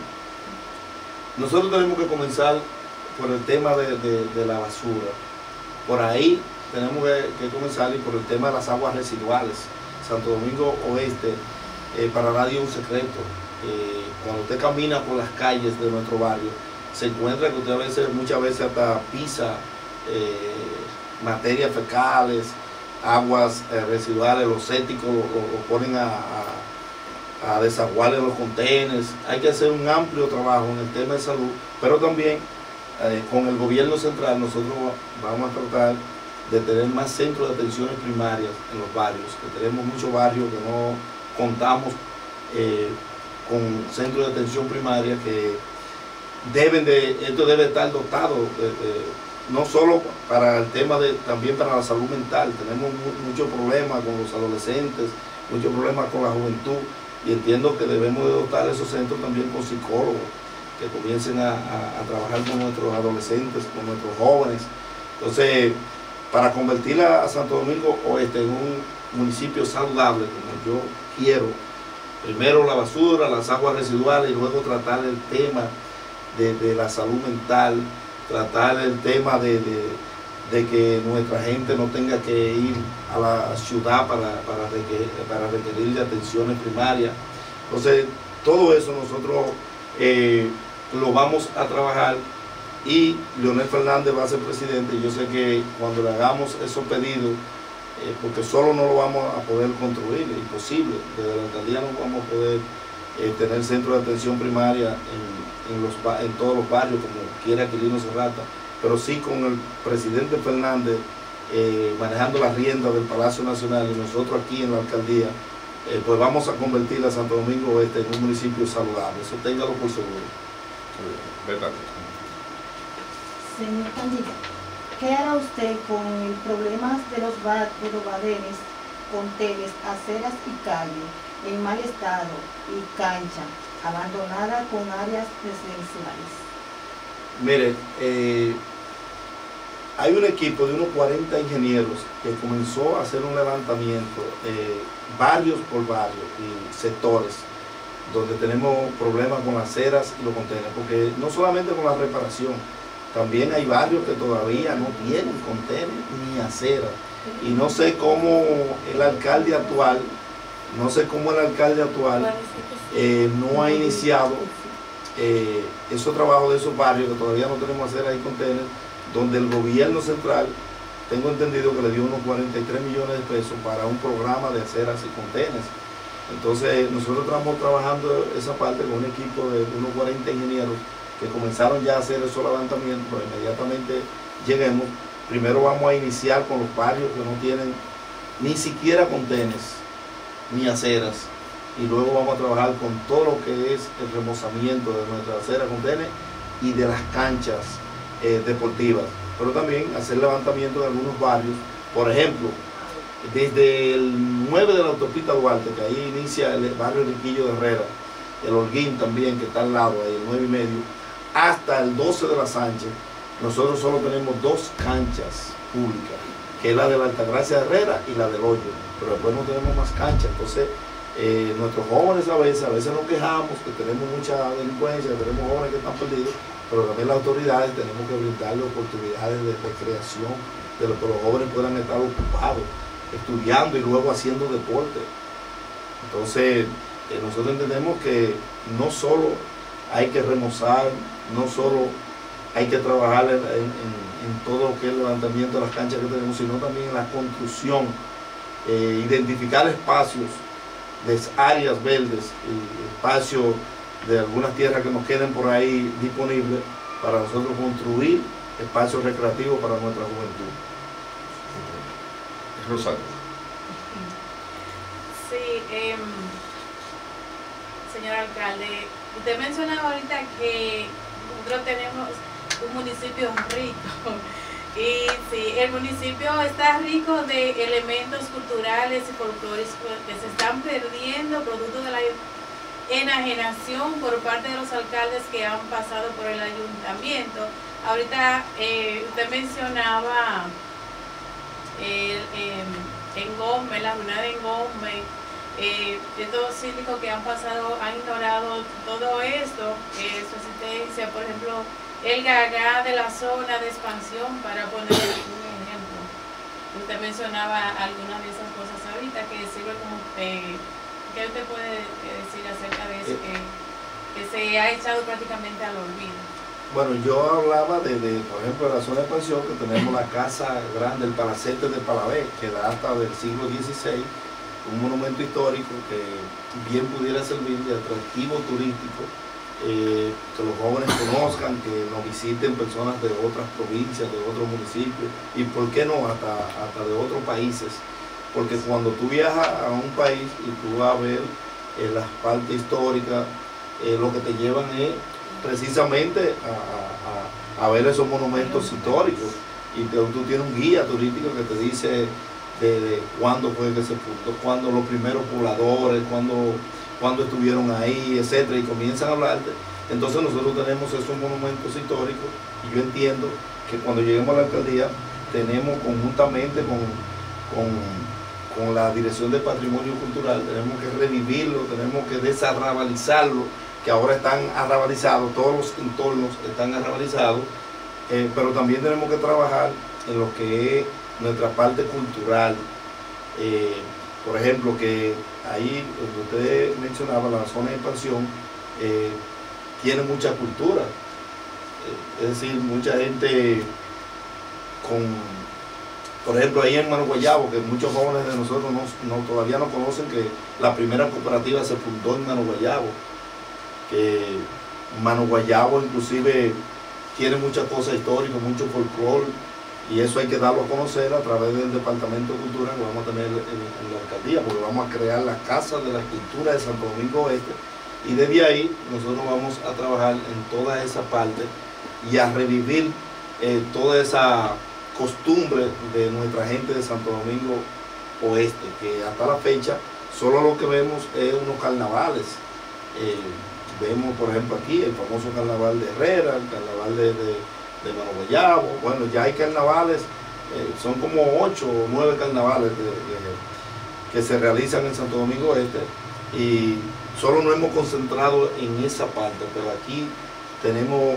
nosotros tenemos que comenzar por el tema de, de, de la basura. Por ahí tenemos que, que comenzar, y por el tema de las aguas residuales. Santo Domingo Oeste, eh, para nadie es un secreto. Eh, cuando usted camina por las calles de nuestro barrio, se encuentra que usted a veces, muchas veces hasta pisa eh, materias fecales, aguas eh, residuales, los céticos lo, lo ponen a, a, a desaguar en los contenedores. Hay que hacer un amplio trabajo en el tema de salud, pero también eh, con el gobierno central nosotros vamos a tratar de tener más centros de atenciones primarias en los barrios, que tenemos muchos barrios que no contamos eh, con centros de atención primaria, que deben de, esto debe estar dotado, de, de, no solo para el tema de, también para la salud mental. Tenemos muchos problemas con los adolescentes, muchos problemas con la juventud, y entiendo que debemos de dotar esos centros también con psicólogos, que comiencen a, a, a trabajar con nuestros adolescentes, con nuestros jóvenes. Entonces, para convertir a Santo Domingo Oeste en un municipio saludable, como yo quiero, primero la basura, las aguas residuales, y luego tratar el tema de, de la salud mental, tratar el tema de, de, de que nuestra gente no tenga que ir a la ciudad para, para, requerir, para requerir de atenciones primarias. Entonces, todo eso nosotros eh, lo vamos a trabajar, y Leonel Fernández va a ser presidente. Y yo sé que cuando le hagamos esos pedidos, eh, porque solo no lo vamos a poder construir, es imposible, desde la alcaldía no vamos a poder eh, tener centros de atención primaria en, en, los, en todos los barrios, como quiere Aquilino Serrata, pero sí con el presidente Fernández eh, manejando las riendas del Palacio Nacional, y nosotros aquí en la alcaldía, eh, pues vamos a convertir a Santo Domingo Oeste en un municipio saludable. Eso téngalo por seguro. ¿Verdad? Señor candidato, ¿qué hará usted con el problema de los, ba de los badenes, contenes, aceras y calles en mal estado y cancha abandonada con áreas residenciales? Mire, eh, hay un equipo de unos cuarenta ingenieros que comenzó a hacer un levantamiento eh, barrios por barrio y sectores donde tenemos problemas con las aceras y los contenedores, porque no solamente con la reparación, también hay barrios que todavía no tienen contenedores ni aceras, y no sé cómo el alcalde actual, no sé cómo el alcalde actual eh, no ha iniciado eh, esos trabajos de esos barrios que todavía no tenemos aceras y contenedores, donde el gobierno central, tengo entendido que le dio unos cuarenta y tres millones de pesos para un programa de aceras y contenedores. Entonces nosotros estamos trabajando esa parte con un equipo de unos cuarenta ingenieros que comenzaron ya a hacer esos levantamientos, pero inmediatamente lleguemos, primero vamos a iniciar con los barrios que no tienen ni siquiera contenes ni aceras, y luego vamos a trabajar con todo lo que es el remozamiento de nuestras aceras, contenes y de las canchas eh, deportivas, pero también hacer levantamiento de algunos barrios. Por ejemplo, desde el nueve de la autopista Duarte, que ahí inicia el barrio Riquillo de Herrera, el Holguín también, que está al lado, ahí el nueve y medio, hasta el doce de la Sánchez, nosotros solo tenemos dos canchas públicas, que es la de la Altagracia de Herrera y la del Hoyo, pero después no tenemos más canchas. Entonces, eh, nuestros jóvenes a veces, a veces nos quejamos que tenemos mucha delincuencia, que tenemos jóvenes que están perdidos, pero también las autoridades tenemos que brindarles oportunidades de recreación, de lo que los jóvenes puedan estar ocupados, estudiando y luego haciendo deporte. Entonces, eh, nosotros entendemos que no solo hay que remozar, no solo hay que trabajar en, en, en todo lo que es el levantamiento de las canchas que tenemos, sino también en la construcción, eh, identificar espacios de áreas verdes y espacios de algunas tierras que nos queden por ahí disponibles para nosotros construir espacios recreativos para nuestra juventud. Rosario. Sí, eh, señor alcalde, usted mencionaba ahorita que nosotros tenemos un municipio rico, y sí, el municipio está rico de elementos culturales y folclóricos que se están perdiendo producto de la enajenación por parte de los alcaldes que han pasado por el ayuntamiento. Ahorita eh, usted mencionaba el, eh, en Gómez, la jornada en Gómez, eh, estos síndicos que han pasado, han ignorado todo esto, eh, su existencia, por ejemplo, el Gagá de la zona de expansión, para poner un ejemplo. Usted mencionaba algunas de esas cosas ahorita que sirve como, eh, ¿qué usted puede decir acerca de eso que, que se ha echado prácticamente al olvido? Bueno, yo hablaba de, de, por ejemplo, de la zona de expansión, que tenemos la casa grande, el palacete de Palabé, que data del siglo dieciséis, un monumento histórico que bien pudiera servir de atractivo turístico, eh, que los jóvenes conozcan, que nos visiten personas de otras provincias, de otros municipios, y por qué no, hasta, hasta de otros países, porque cuando tú viajas a un país y tú vas a ver eh, las partes históricas, eh, lo que te llevan es precisamente a, a, a ver esos monumentos históricos, y te, tú tienes un guía turístico que te dice de, de cuándo fue que se fundó, cuándo los primeros pobladores, cuándo, cuándo estuvieron ahí, etcétera, y comienzan a hablarte. Entonces nosotros tenemos esos monumentos históricos, y yo entiendo que cuando lleguemos a la alcaldía tenemos conjuntamente con, con, con la Dirección de Patrimonio Cultural, tenemos que revivirlo, tenemos que desarrabalizarlo, que ahora están arrabalizados, todos los entornos están arrabalizados, eh, pero también tenemos que trabajar en lo que es nuestra parte cultural. Eh, por ejemplo, que ahí, donde usted mencionaba, la zona de expansión, eh, tiene mucha cultura, eh, es decir, mucha gente con, por ejemplo, ahí en Mano Guayabo, que muchos jóvenes de nosotros no, no, todavía no conocen que la primera cooperativa se fundó en Mano Guayabo, que Mano Guayabo inclusive tiene muchas cosas históricas, mucho folclore, y eso hay que darlo a conocer a través del Departamento de Cultura que vamos a tener en, en la alcaldía, porque vamos a crear la Casa de la Cultura de Santo Domingo Oeste, y desde ahí nosotros vamos a trabajar en toda esa parte y a revivir eh, toda esa costumbre de nuestra gente de Santo Domingo Oeste, que hasta la fecha solo lo que vemos es unos carnavales. Eh, Vemos, por ejemplo, aquí el famoso carnaval de Herrera, el carnaval de, de, de Mano Guayabo. Bueno, ya hay carnavales, eh, son como ocho o nueve carnavales de, de, que se realizan en Santo Domingo Este, y solo nos hemos concentrado en esa parte, pero aquí tenemos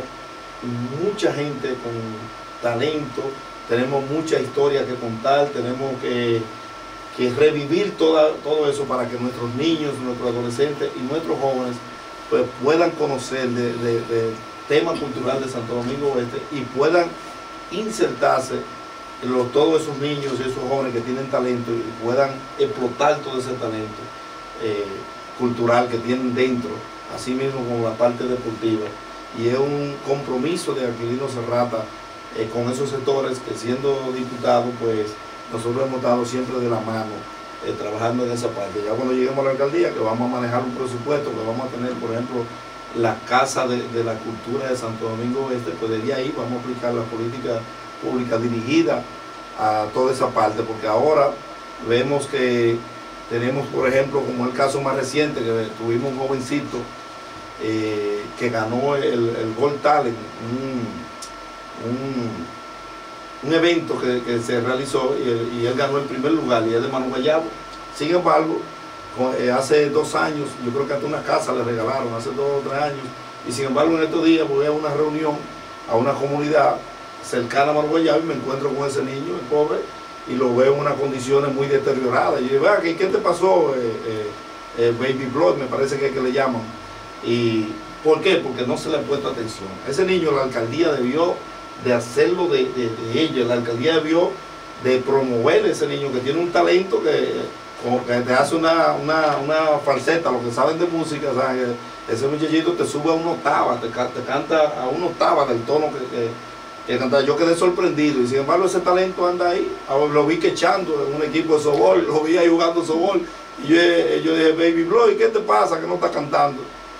mucha gente con talento, tenemos mucha historia que contar, tenemos que, que revivir toda, todo eso para que nuestros niños, nuestros adolescentes y nuestros jóvenes pues puedan conocer del de, de tema cultural de Santo Domingo Oeste y puedan insertarse en los, todos esos niños y esos jóvenes que tienen talento, y puedan explotar todo ese talento eh, cultural que tienen dentro, así mismo como la parte deportiva. Y es un compromiso de Aquilino Serrata eh, con esos sectores que, siendo diputado, pues nosotros hemos estado siempre de la mano eh, trabajando en esa parte. Ya cuando lleguemos a la alcaldía, que vamos a manejar un presupuesto, que vamos a tener, por ejemplo, la Casa de, de la Cultura de Santo Domingo Este, pues desde ahí vamos a aplicar la política pública dirigida a toda esa parte, porque ahora vemos que tenemos, por ejemplo, como el caso más reciente, que tuvimos un jovencito eh, que ganó el, el Gold Talent, un, un, un evento que, que se realizó, y, y él ganó el primer lugar, y es de Manu Guayabo. Sin embargo, con, eh, hace dos años, yo creo que hasta una casa le regalaron, hace dos o tres años, y sin embargo en estos días voy a una reunión, a una comunidad cercana a Manu Guayabo, y me encuentro con ese niño, el pobre, y lo veo en unas condiciones muy deterioradas. Y yo digo, ¿qué, ¿qué te pasó? Eh, eh, eh, baby blood, me parece que es que le llaman. ¿Y por qué? Porque no se le ha puesto atención. Ese niño, la alcaldía debió de hacerlo de, de, de ella, la alcaldía debió de promover a ese niño que tiene un talento que, como que te hace una, una, una falseta, los que saben de música, ¿sabes? Ese muchachito te sube a una octava, te, te canta a una octava del tono que, que que cantaba. Yo quedé sorprendido, y sin embargo ese talento anda ahí. Lo vi quechando en un equipo de softball, lo vi ahí jugando softball, y yo, yo dije, Baby Bloy, ¿qué te pasa que no estás cantando?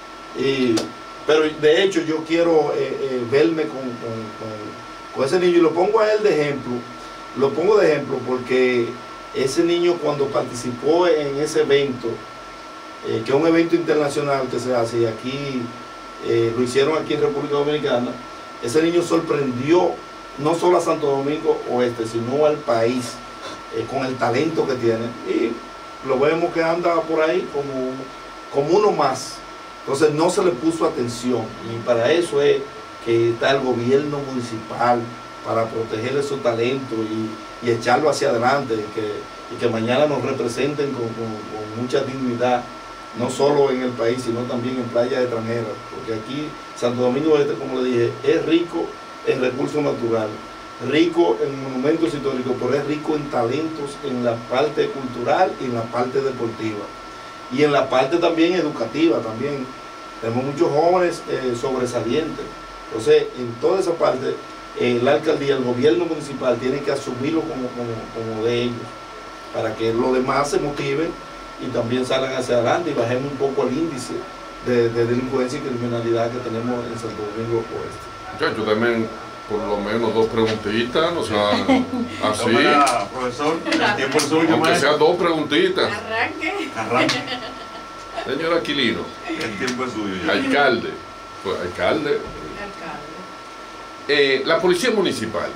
Y, pero de hecho yo quiero eh, eh, verme con, con, con, con ese niño, y lo pongo a él de ejemplo, lo pongo de ejemplo porque ese niño, cuando participó en ese evento, eh, que es un evento internacional que se hace, y aquí eh, lo hicieron aquí en República Dominicana, ese niño sorprendió no solo a Santo Domingo Oeste, sino al país eh, con el talento que tiene. Y lo vemos que anda por ahí como, como uno más. Entonces no se le puso atención. Y para eso es que está el gobierno municipal, para proteger esos talentos y, y echarlo hacia adelante. Y que, y que mañana nos representen con, con, con mucha dignidad, no solo en el país, sino también en playas extranjeras, porque aquí Santo Domingo Este, como le dije, es rico en recursos naturales, rico en monumentos históricos, pero es rico en talentos en la parte cultural y en la parte deportiva, y en la parte también educativa. También tenemos muchos jóvenes eh, sobresalientes. Entonces, en toda esa parte, eh, la alcaldía, el gobierno municipal tiene que asumirlo como, como, como de ellos, para que los demás se motiven y también salgan hacia adelante, y bajemos un poco el índice de, de delincuencia y criminalidad que tenemos en Santo Domingo Oeste. Yo, yo también, por lo menos dos preguntitas, o sea, así. Tómala, profesor, el tiempo es suyo. Aunque sean dos preguntitas. Arranque. Arranque. Señor Aquilino, El tiempo es suyo. Ya. alcalde, pues alcalde, Alcalde. eh, la policía municipal.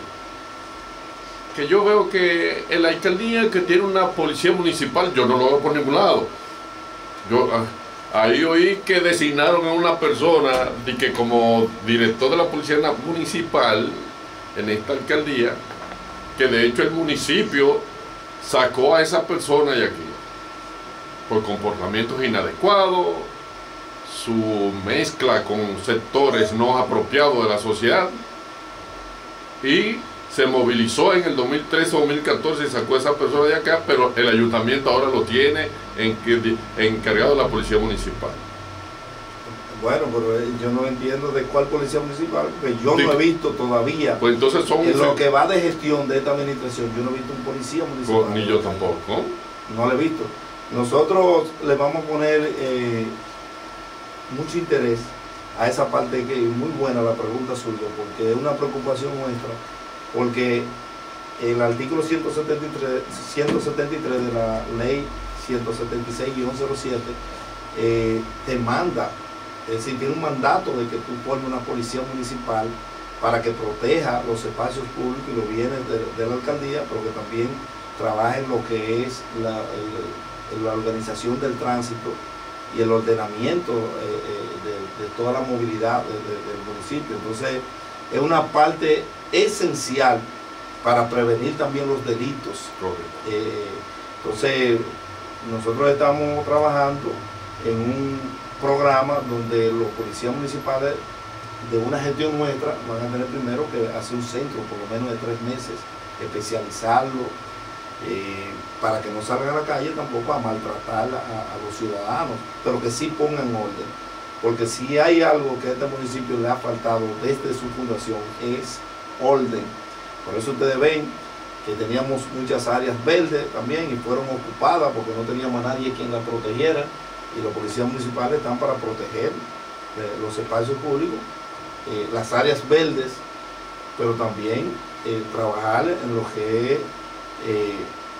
Que yo veo que en la alcaldía que tiene una policía municipal, yo no lo veo por ningún lado. Yo ah, ahí oí que designaron a una persona de que como director de la policía municipal en esta alcaldía, que de hecho el municipio sacó a esa persona de aquí por comportamientos inadecuados, su mezcla con sectores no apropiados de la sociedad, y se movilizó en el dos mil trece o dos mil catorce y sacó a esa persona de acá, pero el ayuntamiento ahora lo tiene en, encargado de la policía municipal. Bueno, pero yo no entiendo de cuál policía municipal, porque yo no he visto todavía, pues entonces son en lo que va de gestión de esta administración, yo no he visto un policía municipal. Pues, ni yo tampoco. No lo he visto. Nosotros le vamos a poner eh, mucho interés a esa parte, que es muy buena la pregunta suya, porque es una preocupación nuestra, porque el artículo ciento setenta y tres, ciento setenta y tres de la ley ciento setenta y seis guión cero siete eh, te manda, es decir, tiene un mandato de que tú formes una policía municipal para que proteja los espacios públicos y los bienes de, de la alcaldía, pero que también trabaje en lo que es la, el, la organización del tránsito y el ordenamiento eh, eh, de, de toda la movilidad de, de, del municipio. Entonces es una parte esencial para prevenir también los delitos. Eh, entonces nosotros estamos trabajando en un programa donde los policías municipales de una gestión nuestra van a tener primero que hacer un centro por lo menos de tres meses, especializarlo eh, para que no salgan a la calle tampoco a maltratar a, a los ciudadanos, pero que sí pongan orden, porque si hay algo que a este municipio le ha faltado desde su fundación es orden. Por eso ustedes ven que teníamos muchas áreas verdes también y fueron ocupadas porque no teníamos a nadie quien las protegiera, y los policías municipales están para proteger eh, los espacios públicos, eh, las áreas verdes, pero también eh, trabajar en lo que es eh,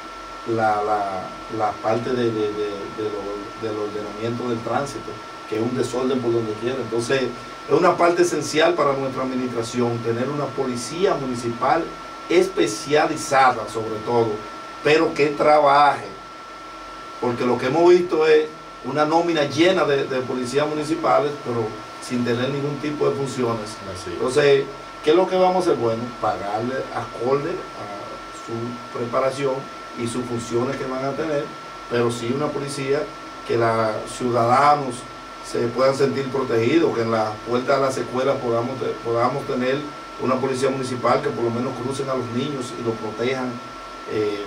la, la, la parte de, de, de, de lo, del ordenamiento del tránsito, que es un desorden por donde quiera. Entonces es una parte esencial para nuestra administración tener una policía municipal especializada sobre todo, pero que trabaje, porque lo que hemos visto es una nómina llena de, de policías municipales, pero sin tener ningún tipo de funciones. Así. Entonces, ¿qué es lo que vamos a hacer? Bueno, pagarle acorde a su preparación y sus funciones que van a tener, pero sí una policía que los ciudadanos se puedan sentir protegidos, que en la puerta de las escuelas podamos, podamos tener una policía municipal que por lo menos crucen a los niños y los protejan eh,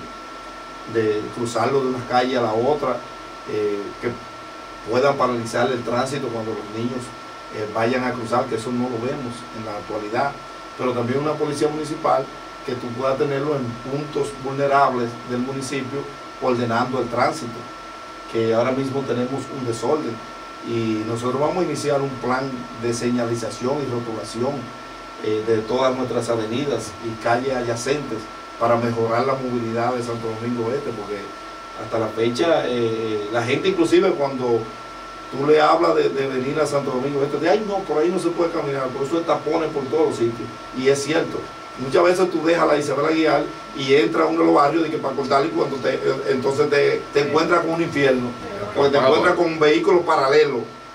de cruzarlo de una calle a la otra, eh, que puedan paralizar el tránsito cuando los niños eh, vayan a cruzar, que eso no lo vemos en la actualidad, pero también una policía municipal que tú puedas tenerlo en puntos vulnerables del municipio ordenando el tránsito, que ahora mismo tenemos un desorden, y nosotros vamos a iniciar un plan de señalización y rotulación eh, de todas nuestras avenidas y calles adyacentes para mejorar la movilidad de Santo Domingo Este, porque hasta la fecha eh, la gente, inclusive cuando tú le hablas de, de venir a Santo Domingo Este, de ay no, por ahí no se puede caminar, por eso hay tapones por todos los sitios, y es cierto. Muchas veces tú dejas la Isabel Aguilar y entra a uno de los barrios de que para cortar, y cuando te, entonces te, te encuentras con un infierno, porque te encuentras con un vehículo paralelo,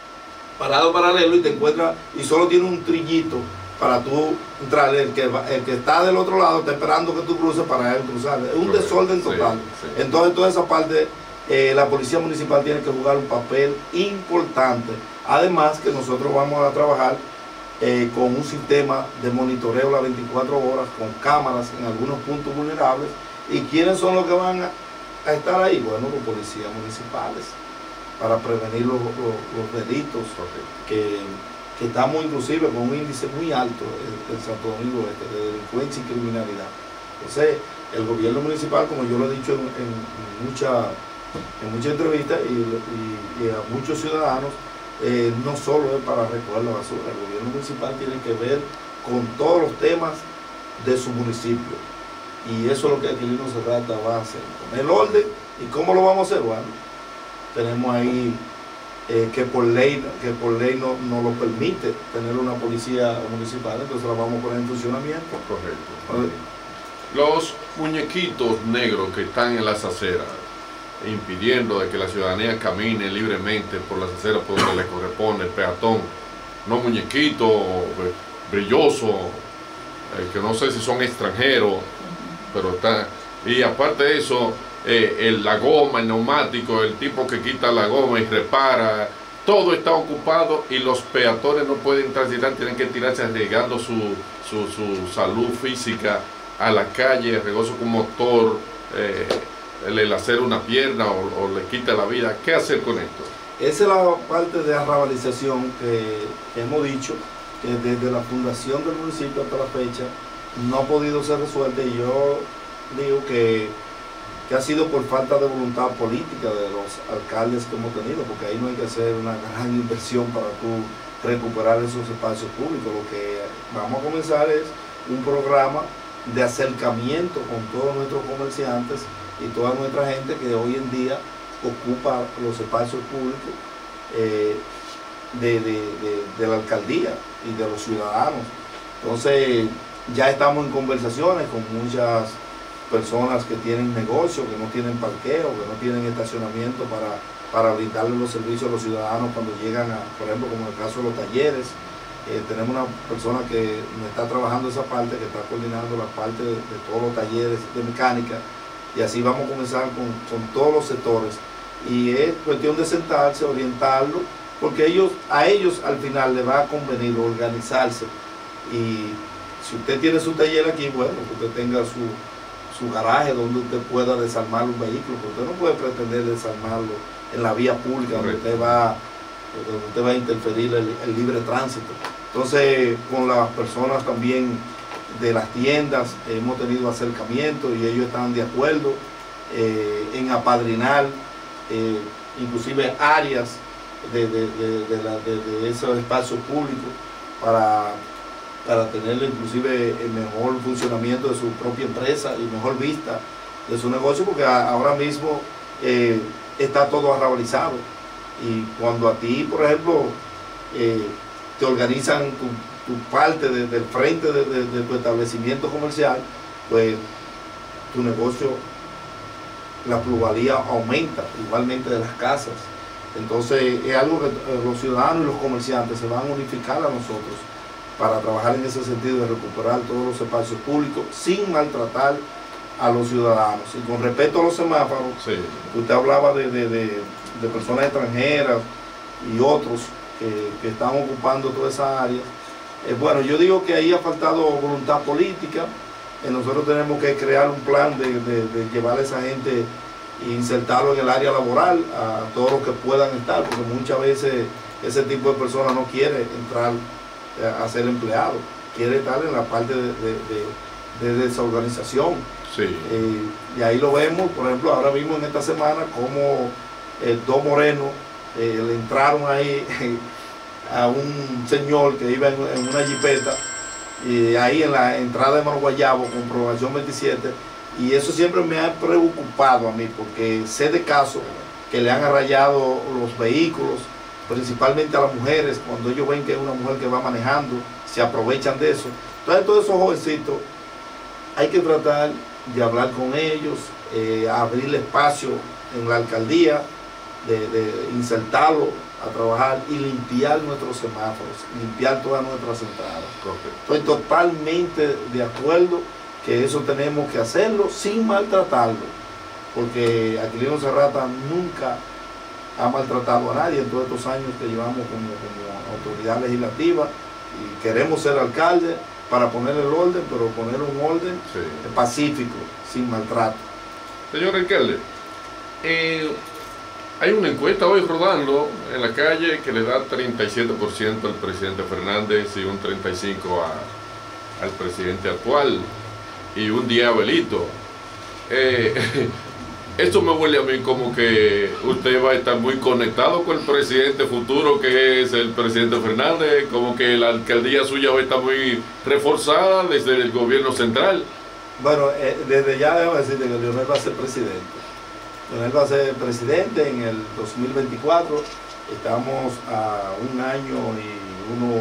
parado paralelo, y te encuentras, y solo tiene un trillito para tú entrar. El que, el que está del otro lado está esperando que tú cruces para él cruzar. Es un desorden total. Sí, sí. Entonces, toda esa parte, eh, la policía municipal tiene que jugar un papel importante. Además, que nosotros vamos a trabajar Eh, con un sistema de monitoreo las veinticuatro horas, con cámaras en algunos puntos vulnerables. ¿Y quiénes son los que van a, a estar ahí? Bueno, los policías municipales, para prevenir los, los, los delitos, que, que estamos inclusive con un índice muy alto en, en Santo Domingo Este de delincuencia y criminalidad. Entonces, el gobierno municipal, como yo lo he dicho en, en, en muchas en mucha entrevistas y, y, y a muchos ciudadanos, Eh, no solo es para recoger la basura. El gobierno municipal tiene que ver con todos los temas de su municipio, y eso es lo que Aquilino Serrata va a hacer, poner orden. ¿Y cómo lo vamos a hacer? Bueno, tenemos ahí eh, que por ley que por ley no, no lo permite tener una policía municipal, entonces la vamos a poner en funcionamiento. Correcto. ¿Vale? Los muñequitos negros que están en las aceras, impidiendo de que la ciudadanía camine libremente por las aceras por donde le corresponde, el peatón, no muñequitos brillosos, eh, que no sé si son extranjeros, pero está, y aparte de eso, eh, el, la goma, el neumático, el tipo que quita la goma y repara, todo está ocupado, y los peatones no pueden transitar, tienen que tirarse arriesgando su, su, su salud física a la calle, riesgoso con motor, eh, el, el hacer una pierna o, o le quita la vida. ¿Qué hacer con esto? Esa es la parte de arrabalización que, que hemos dicho, que desde la fundación del municipio hasta la fecha no ha podido ser resuelta, y yo digo que, que ha sido por falta de voluntad política de los alcaldes que hemos tenido, porque ahí no hay que hacer una gran inversión para tú recuperar esos espacios públicos. Lo que vamos a comenzar es un programa de acercamiento con todos nuestros comerciantes y toda nuestra gente que hoy en día ocupa los espacios públicos eh, de, de, de, de la alcaldía y de los ciudadanos. Entonces ya estamos en conversaciones con muchas personas que tienen negocios, que no tienen parqueo, que no tienen estacionamiento para, para brindarle los servicios a los ciudadanos cuando llegan a, por ejemplo, como en el caso de los talleres. Eh, tenemos una persona que me está trabajando esa parte, que está coordinando la parte de, de todos los talleres de mecánica, y así vamos a comenzar con, con todos los sectores, y es cuestión de sentarse, orientarlo, porque ellos, a ellos al final les va a convenir organizarse. Y si usted tiene su taller aquí, bueno, que usted tenga su, su garaje donde usted pueda desarmar un vehículo, porque usted no puede pretender desarmarlo en la vía pública donde usted va, donde usted va a interferir el, el libre tránsito. Entonces, con las personas también de las tiendas hemos tenido acercamiento y ellos están de acuerdo eh, en apadrinar eh, inclusive áreas de, de, de, de, la, de, de esos espacios públicos para, para tener inclusive el mejor funcionamiento de su propia empresa y mejor vista de su negocio, porque a, ahora mismo eh, está todo arrabalizado y cuando a ti, por ejemplo, eh, te organizan tu, tu parte de, del frente de, de, de tu establecimiento comercial, pues tu negocio, la plusvalía aumenta, igualmente de las casas. Entonces es algo que los ciudadanos y los comerciantes se van a unificar a nosotros para trabajar en ese sentido de recuperar todos los espacios públicos sin maltratar a los ciudadanos. Y con respecto a los semáforos, sí. Usted hablaba de, de, de, de personas extranjeras y otros que, que están ocupando toda esa área. Eh, bueno, yo digo que ahí ha faltado voluntad política. Eh, nosotros tenemos que crear un plan de, de, de llevar a esa gente e insertarlo en el área laboral, a todos los que puedan estar, porque muchas veces ese tipo de personas no quiere entrar a ser empleado, quiere estar en la parte de, de, de, de desorganización. Sí. Eh, y ahí lo vemos, por ejemplo, ahora mismo en esta semana, como eh, dos morenos eh, le entraron ahí a un señor que iba en, en una jipeta, y ahí en la entrada de Mano Guayabo con probación veintisiete, y eso siempre me ha preocupado a mí, porque sé de casos que le han arrayado los vehículos, principalmente a las mujeres, cuando ellos ven que es una mujer que va manejando, se aprovechan de eso. Entonces todos esos jovencitos hay que tratar de hablar con ellos, eh, abrirle espacio en la alcaldía, de, de insertarlo a trabajar y limpiar nuestros semáforos, limpiar todas nuestras entradas. Estoy totalmente de acuerdo que eso tenemos que hacerlo sin maltratarlo, porque Aquilino Serrata nunca ha maltratado a nadie en todos estos años que llevamos como, como autoridad legislativa, y queremos ser alcalde para poner el orden, pero poner un orden sí. pacífico, sin maltrato. Señor alcalde, eh, hay una encuesta hoy rodando en la calle que le da treinta y siete por ciento al presidente Fernández y un treinta y cinco por ciento a, al presidente actual, y un diabelito. Eh, esto me huele a mí como que usted va a estar muy conectado con el presidente futuro, que es el presidente Fernández, como que la alcaldía suya va a estar muy reforzada desde el gobierno central. Bueno, eh, desde ya debo decirle que Leonel va a ser presidente. Leonel va a ser presidente en el dos mil veinticuatro. Estamos a un año y, uno,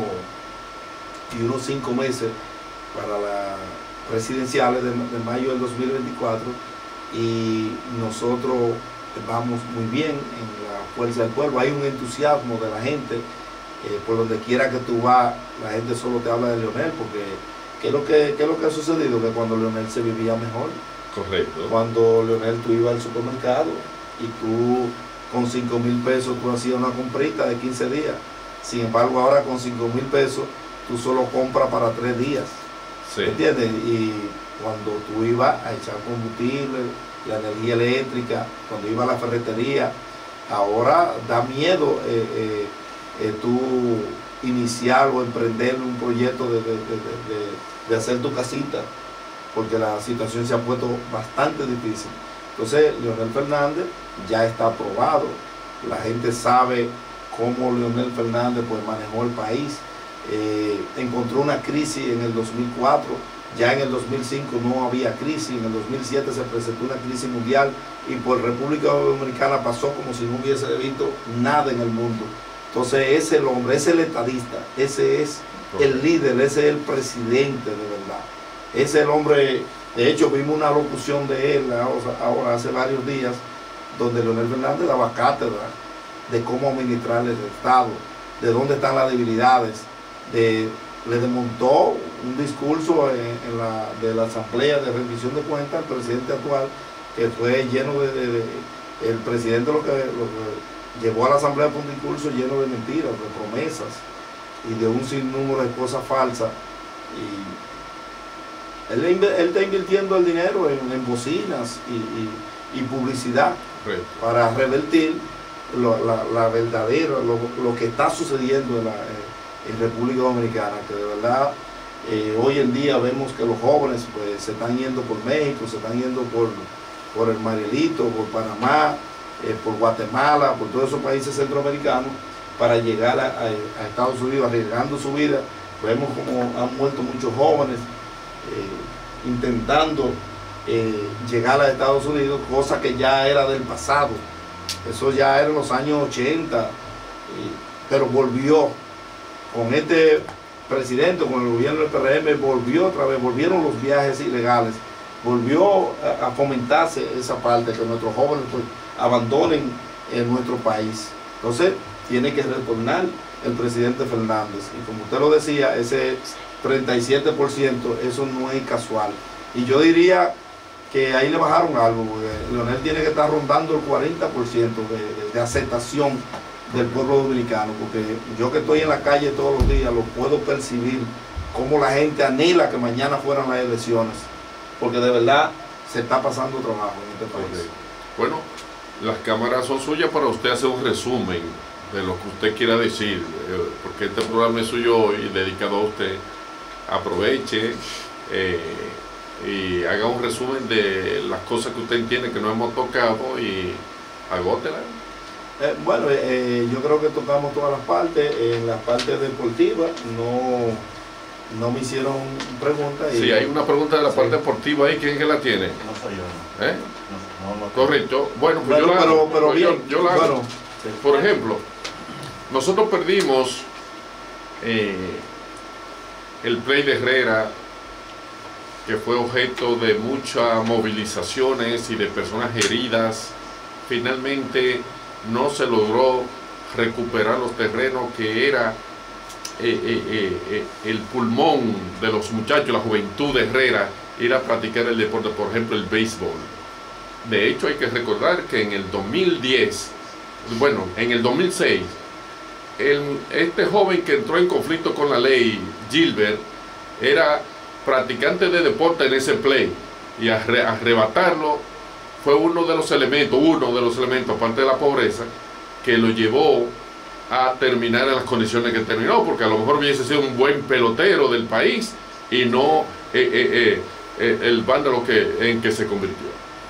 y unos cinco meses para las presidenciales de, de mayo del dos mil veinticuatro, y nosotros vamos muy bien en la fuerza del pueblo. Hay un entusiasmo de la gente, eh, por donde quiera que tú vas, la gente solo te habla de Leonel, porque ¿qué es lo que, qué es lo que ha sucedido? Que cuando Leonel se vivía mejor. Correcto. Cuando Leonel tú ibas al supermercado y tú con cinco mil pesos tú hacías una comprita de quince días. Sin embargo, ahora con cinco mil pesos tú solo compras para tres días. Sí. ¿Entiendes? Y cuando tú ibas a echar combustible, la energía eléctrica, cuando ibas a la ferretería, ahora da miedo eh, eh, eh, tú iniciar o emprender un proyecto de, de, de, de, de hacer tu casita, porque la situación se ha puesto bastante difícil. Entonces, Leonel Fernández ya está aprobado, la gente sabe cómo Leonel Fernández pues manejó el país. Eh, encontró una crisis en el dos mil cuatro, ya en el dos mil cinco no había crisis, en el dos mil siete se presentó una crisis mundial y por República Dominicana pasó como si no hubiese visto nada en el mundo. Entonces ese es el hombre, ese es el estadista, ese es el líder, ese es el presidente de verdad, ese es el hombre. De hecho vimos una locución de él ahora hace varios días, donde Leonel Fernández daba cátedra de cómo administrar el Estado, de dónde están las debilidades. De, le desmontó un discurso en, en la, de la asamblea de rendición de cuentas al presidente actual, que fue lleno de, de, de el presidente lo que, lo que llevó a la asamblea fue un discurso lleno de mentiras, de promesas y de un sinnúmero de cosas falsas, Él, él está invirtiendo el dinero en, en bocinas y, y, y publicidad Right. para revertir lo, la, la verdadera, lo, lo que está sucediendo en, la, en República Dominicana, que de verdad eh, hoy en día vemos que los jóvenes pues se están yendo por México, se están yendo por, por el Marielito, por Panamá, eh, por Guatemala, por todos esos países centroamericanos para llegar a, a, a Estados Unidos arriesgando su vida. Vemos como han muerto muchos jóvenes eh, intentando eh, llegar a Estados Unidos, cosa que ya era del pasado. Eso ya era en los años ochenta, eh, pero volvió con este presidente, con el gobierno del P R M, volvió otra vez, volvieron los viajes ilegales, volvió a, a fomentarse esa parte, que nuestros jóvenes pues abandonen en nuestro país. Entonces tiene que retornar el presidente Fernández, y como usted lo decía, ese treinta y siete por ciento, eso no es casual, y yo diría que ahí le bajaron algo, porque Leonel tiene que estar rondando el cuarenta por ciento de, de, de aceptación del pueblo dominicano, porque yo que estoy en la calle todos los días lo puedo percibir, cómo la gente anhela que mañana fueran las elecciones, porque de verdad se está pasando trabajo en este país. Okay. Bueno, las cámaras son suyas para usted hacer un resumen de lo que usted quiera decir, porque este programa es suyo hoy, dedicado a usted. Aproveche eh, y haga un resumen de las cosas que usted entiende que no hemos tocado y agótela. Eh, bueno, eh, yo creo que tocamos todas las partes. En las partes deportivas no, no me hicieron preguntas. Si sí, hay una pregunta de la sí. parte deportiva ahí, ¿quién es que la tiene? No soy yo. ¿no? ¿Eh? No, no, no, Correcto. Bueno, pues bueno, yo la pero, hago. pero bien, yo, yo la hago. Bueno, sí. Por ejemplo, nosotros perdimos eh, el play de Herrera, que fue objeto de muchas movilizaciones y de personas heridas. Finalmente no se logró recuperar los terrenos que era eh, eh, eh, eh, el pulmón de los muchachos, la juventud de Herrera, era practicar el deporte, por ejemplo el béisbol. De hecho hay que recordar que en el dos mil diez, bueno, en el dos mil seis, el, este joven que entró en conflicto con la ley, Gilbert, era practicante de deporte en ese play, y arre, arrebatarlo fue uno de los elementos, uno de los elementos, aparte de la pobreza, que lo llevó a terminar en las condiciones que terminó, porque a lo mejor hubiese sido un buen pelotero del país y no eh, eh, eh, el vándalo que, en que se convirtió.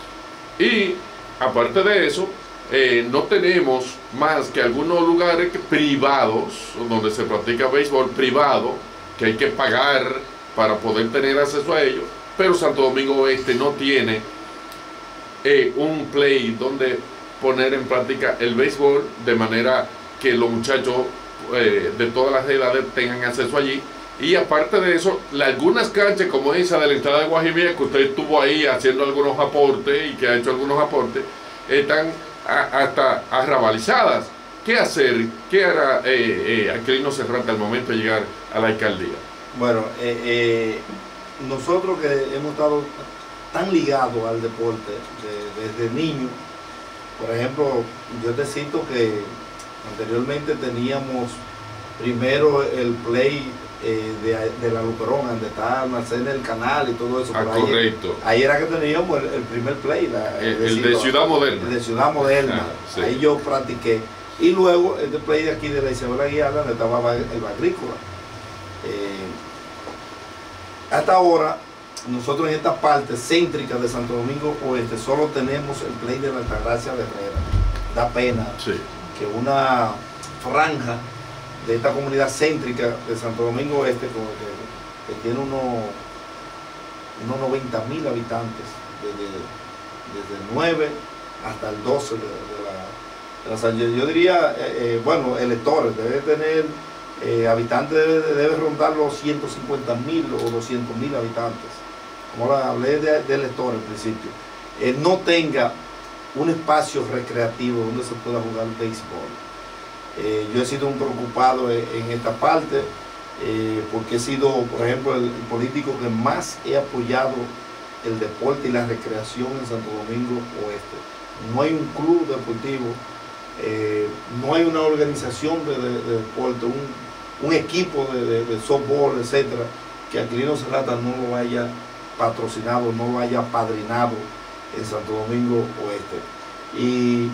Y aparte de eso, eh, no tenemos más que algunos lugares privados donde se practica béisbol privado, que hay que pagar para poder tener acceso a ellos, pero Santo Domingo Oeste no tiene eh, un play donde poner en práctica el béisbol de manera que los muchachos eh, de todas las edades tengan acceso allí. Y aparte de eso, algunas canchas como esa de la entrada de Guajimía, que usted estuvo ahí haciendo algunos aportes y que ha hecho algunos aportes, están a, hasta arrabalizadas. ¿Qué hacer? ¿Qué hará eh, eh, Aquilino Serrate al momento de llegar a la alcaldía? Bueno, eh, eh, nosotros que hemos estado tan ligados al deporte de, desde niños, por ejemplo, yo te cito que anteriormente teníamos primero el play eh, de, de la Luperón, donde está almacén del canal y todo eso. Ah, ahí, correcto. Ahí era que teníamos el, el primer play. La, el, decir, el de Ciudad Moderna. El de Ciudad Moderna. Ah, sí. Ahí yo practiqué. Y luego el de play de aquí de la Isabel Aguilar, donde estaba el agrícola. Eh, hasta ahora, nosotros en esta parte céntrica de Santo Domingo Oeste solo tenemos el play de la Altagracia de Herrera. Da pena sí. que una franja de esta comunidad céntrica de Santo Domingo Oeste, como que, que tiene unos, unos noventa mil habitantes, desde, desde el nueve hasta el doce de, de la, de la San, yo diría, eh, eh, bueno, electores, debe tener eh, habitantes, debe, debe rondar los ciento cincuenta mil o doscientos mil habitantes. Como la hablé de, de electores al principio, eh, no tenga un espacio recreativo donde se pueda jugar béisbol. Eh, yo he sido un preocupado en, en esta parte, eh, porque he sido, por ejemplo, el, el político que más he apoyado el deporte y la recreación en Santo Domingo Oeste. No hay un club deportivo, eh, no hay una organización de, de, de deporte, un, un equipo de, de, de softball, etcétera, que Aquilino Serrate no lo vaya patrocinado, no lo haya padrinado en Santo Domingo Oeste. Y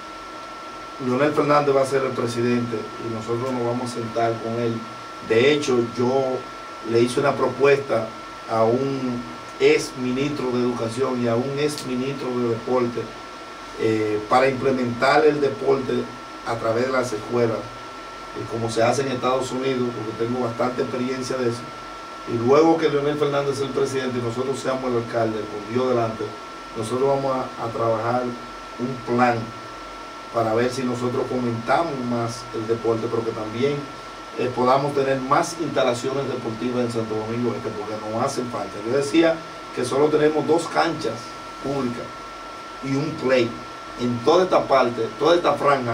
Leonel Fernández va a ser el presidente y nosotros nos vamos a sentar con él. De hecho, yo le hice una propuesta a un ex ministro de Educación y a un ex ministro de Deporte eh, para implementar el deporte a través de las escuelas, eh, como se hace en Estados Unidos, porque tengo bastante experiencia de eso. Y luego que Leonel Fernández es el presidente y nosotros seamos el alcalde, con Dios delante, nosotros vamos a, a trabajar un plan para ver si nosotros fomentamos más el deporte, pero que también eh, podamos tener más instalaciones deportivas en Santo Domingo Este, porque nos hacen falta. Yo decía que solo tenemos dos canchas públicas y un play en toda esta parte, toda esta franja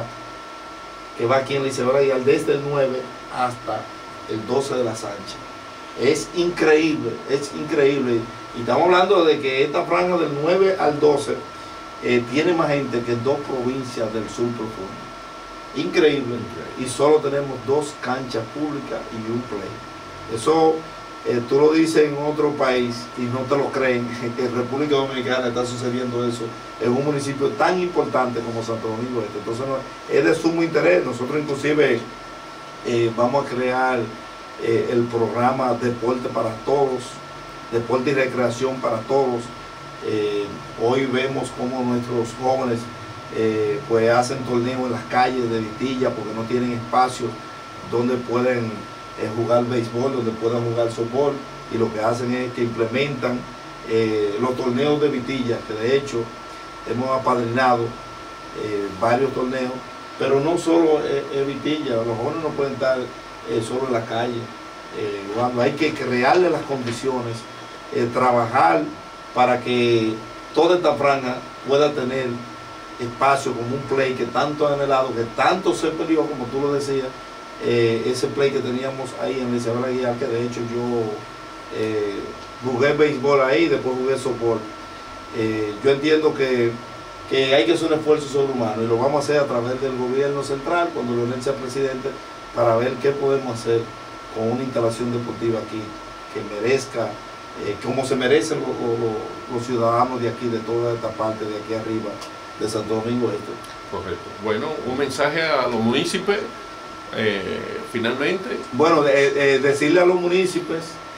que va aquí en Liceo Real, desde el nueve hasta el doce de la Sánchez. Es increíble, es increíble. Y estamos hablando de que esta franja del nueve al doce eh, tiene más gente que dos provincias del sur profundo. Increíble. Y solo tenemos dos canchas públicas y un play. Eso eh, tú lo dices en otro país y no te lo creen. En República Dominicana está sucediendo eso en un municipio tan importante como Santo Domingo Este. Entonces no, es de sumo interés. Nosotros inclusive eh, vamos a crear eh, el programa Deporte para Todos, Deporte y Recreación para Todos. Eh, hoy vemos cómo nuestros jóvenes eh, pues hacen torneos en las calles de Vitilla porque no tienen espacio donde pueden eh, jugar béisbol, donde puedan jugar softball, y lo que hacen es que implementan eh, los torneos de Vitilla, que de hecho hemos apadrinado eh, varios torneos, pero no solo es, es Vitilla, los jóvenes no pueden estar eh, solo en la calle eh, jugando, hay que crearle las condiciones, eh, trabajar para que toda esta franja pueda tener espacio como un play que tanto ha anhelado, que tanto se perdió, como tú lo decías, eh, ese play que teníamos ahí en Liceo Guiar, que de hecho yo eh, jugué béisbol ahí, después jugué softball. Eh, yo entiendo que, que hay que hacer un esfuerzo sobrehumano y lo vamos a hacer a través del gobierno central, cuando Leonel sea presidente, para ver qué podemos hacer con una instalación deportiva aquí que merezca, Eh, como se merecen los, los, los ciudadanos de aquí, de toda esta parte de aquí arriba de Santo Domingo Este. Correcto. Bueno, un mensaje a los municipios, eh, finalmente. Bueno, de, eh, decirle a los municipios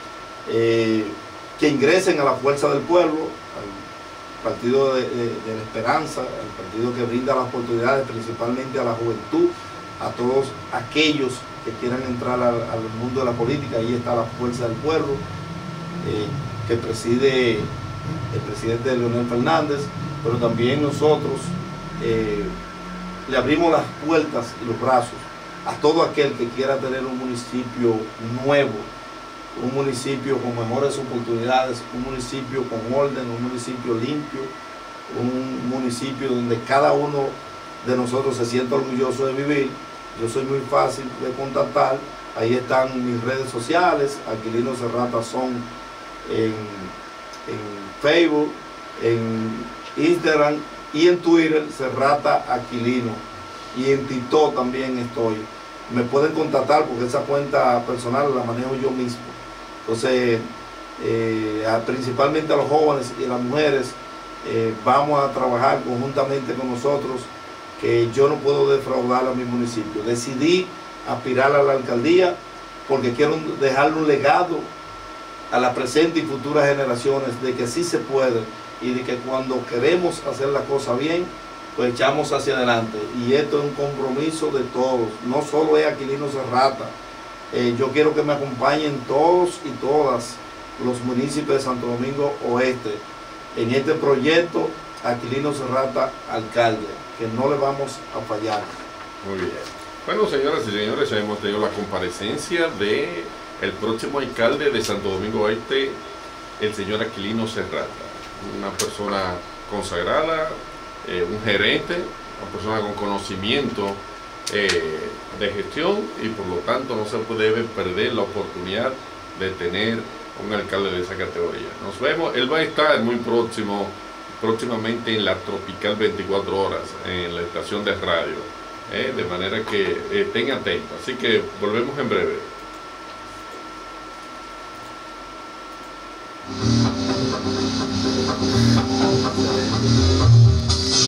eh, que ingresen a la Fuerza del Pueblo, al Partido de, de, de la Esperanza, al partido que brinda las oportunidades principalmente a la juventud, a todos aquellos que quieran entrar al, al mundo de la política. Ahí está la Fuerza del Pueblo, Eh, que preside el presidente Leonel Fernández, pero también nosotros eh, le abrimos las puertas y los brazos a todo aquel que quiera tener un municipio nuevo, un municipio con mejores oportunidades, un municipio con orden, un municipio limpio, un municipio donde cada uno de nosotros se sienta orgulloso de vivir. Yo soy muy fácil de contactar, ahí están mis redes sociales, Aquilino Serrata son en, en Facebook, en Instagram y en Twitter, Serrata Aquilino, y en TikTok también estoy. Me pueden contactar porque esa cuenta personal la manejo yo mismo. Entonces, eh, a, principalmente a los jóvenes y a las mujeres, eh, vamos a trabajar conjuntamente con nosotros, que yo no puedo defraudar a mi municipio. Decidí aspirar a la alcaldía porque quiero dejarle un legado a las presentes y futuras generaciones de que sí se puede y de que cuando queremos hacer la cosa bien, pues echamos hacia adelante. Y esto es un compromiso de todos, no solo es Aquilino Serrata. Eh, yo quiero que me acompañen todos y todas los municipios de Santo Domingo Oeste en este proyecto Aquilino Serrata alcalde, que no le vamos a fallar. Muy bien. Bueno, señoras y señores, hemos tenido la comparecencia de el próximo alcalde de Santo Domingo Oeste, el señor Aquilino Serrata, una persona consagrada, eh, un gerente, una persona con conocimiento eh, de gestión, y por lo tanto no se debe perder la oportunidad de tener un alcalde de esa categoría. Nos vemos, él va a estar muy próximo, próximamente en la Tropical veinticuatro horas, en la estación de radio, eh, de manera que eh, estén atentos. Así que volvemos en breve.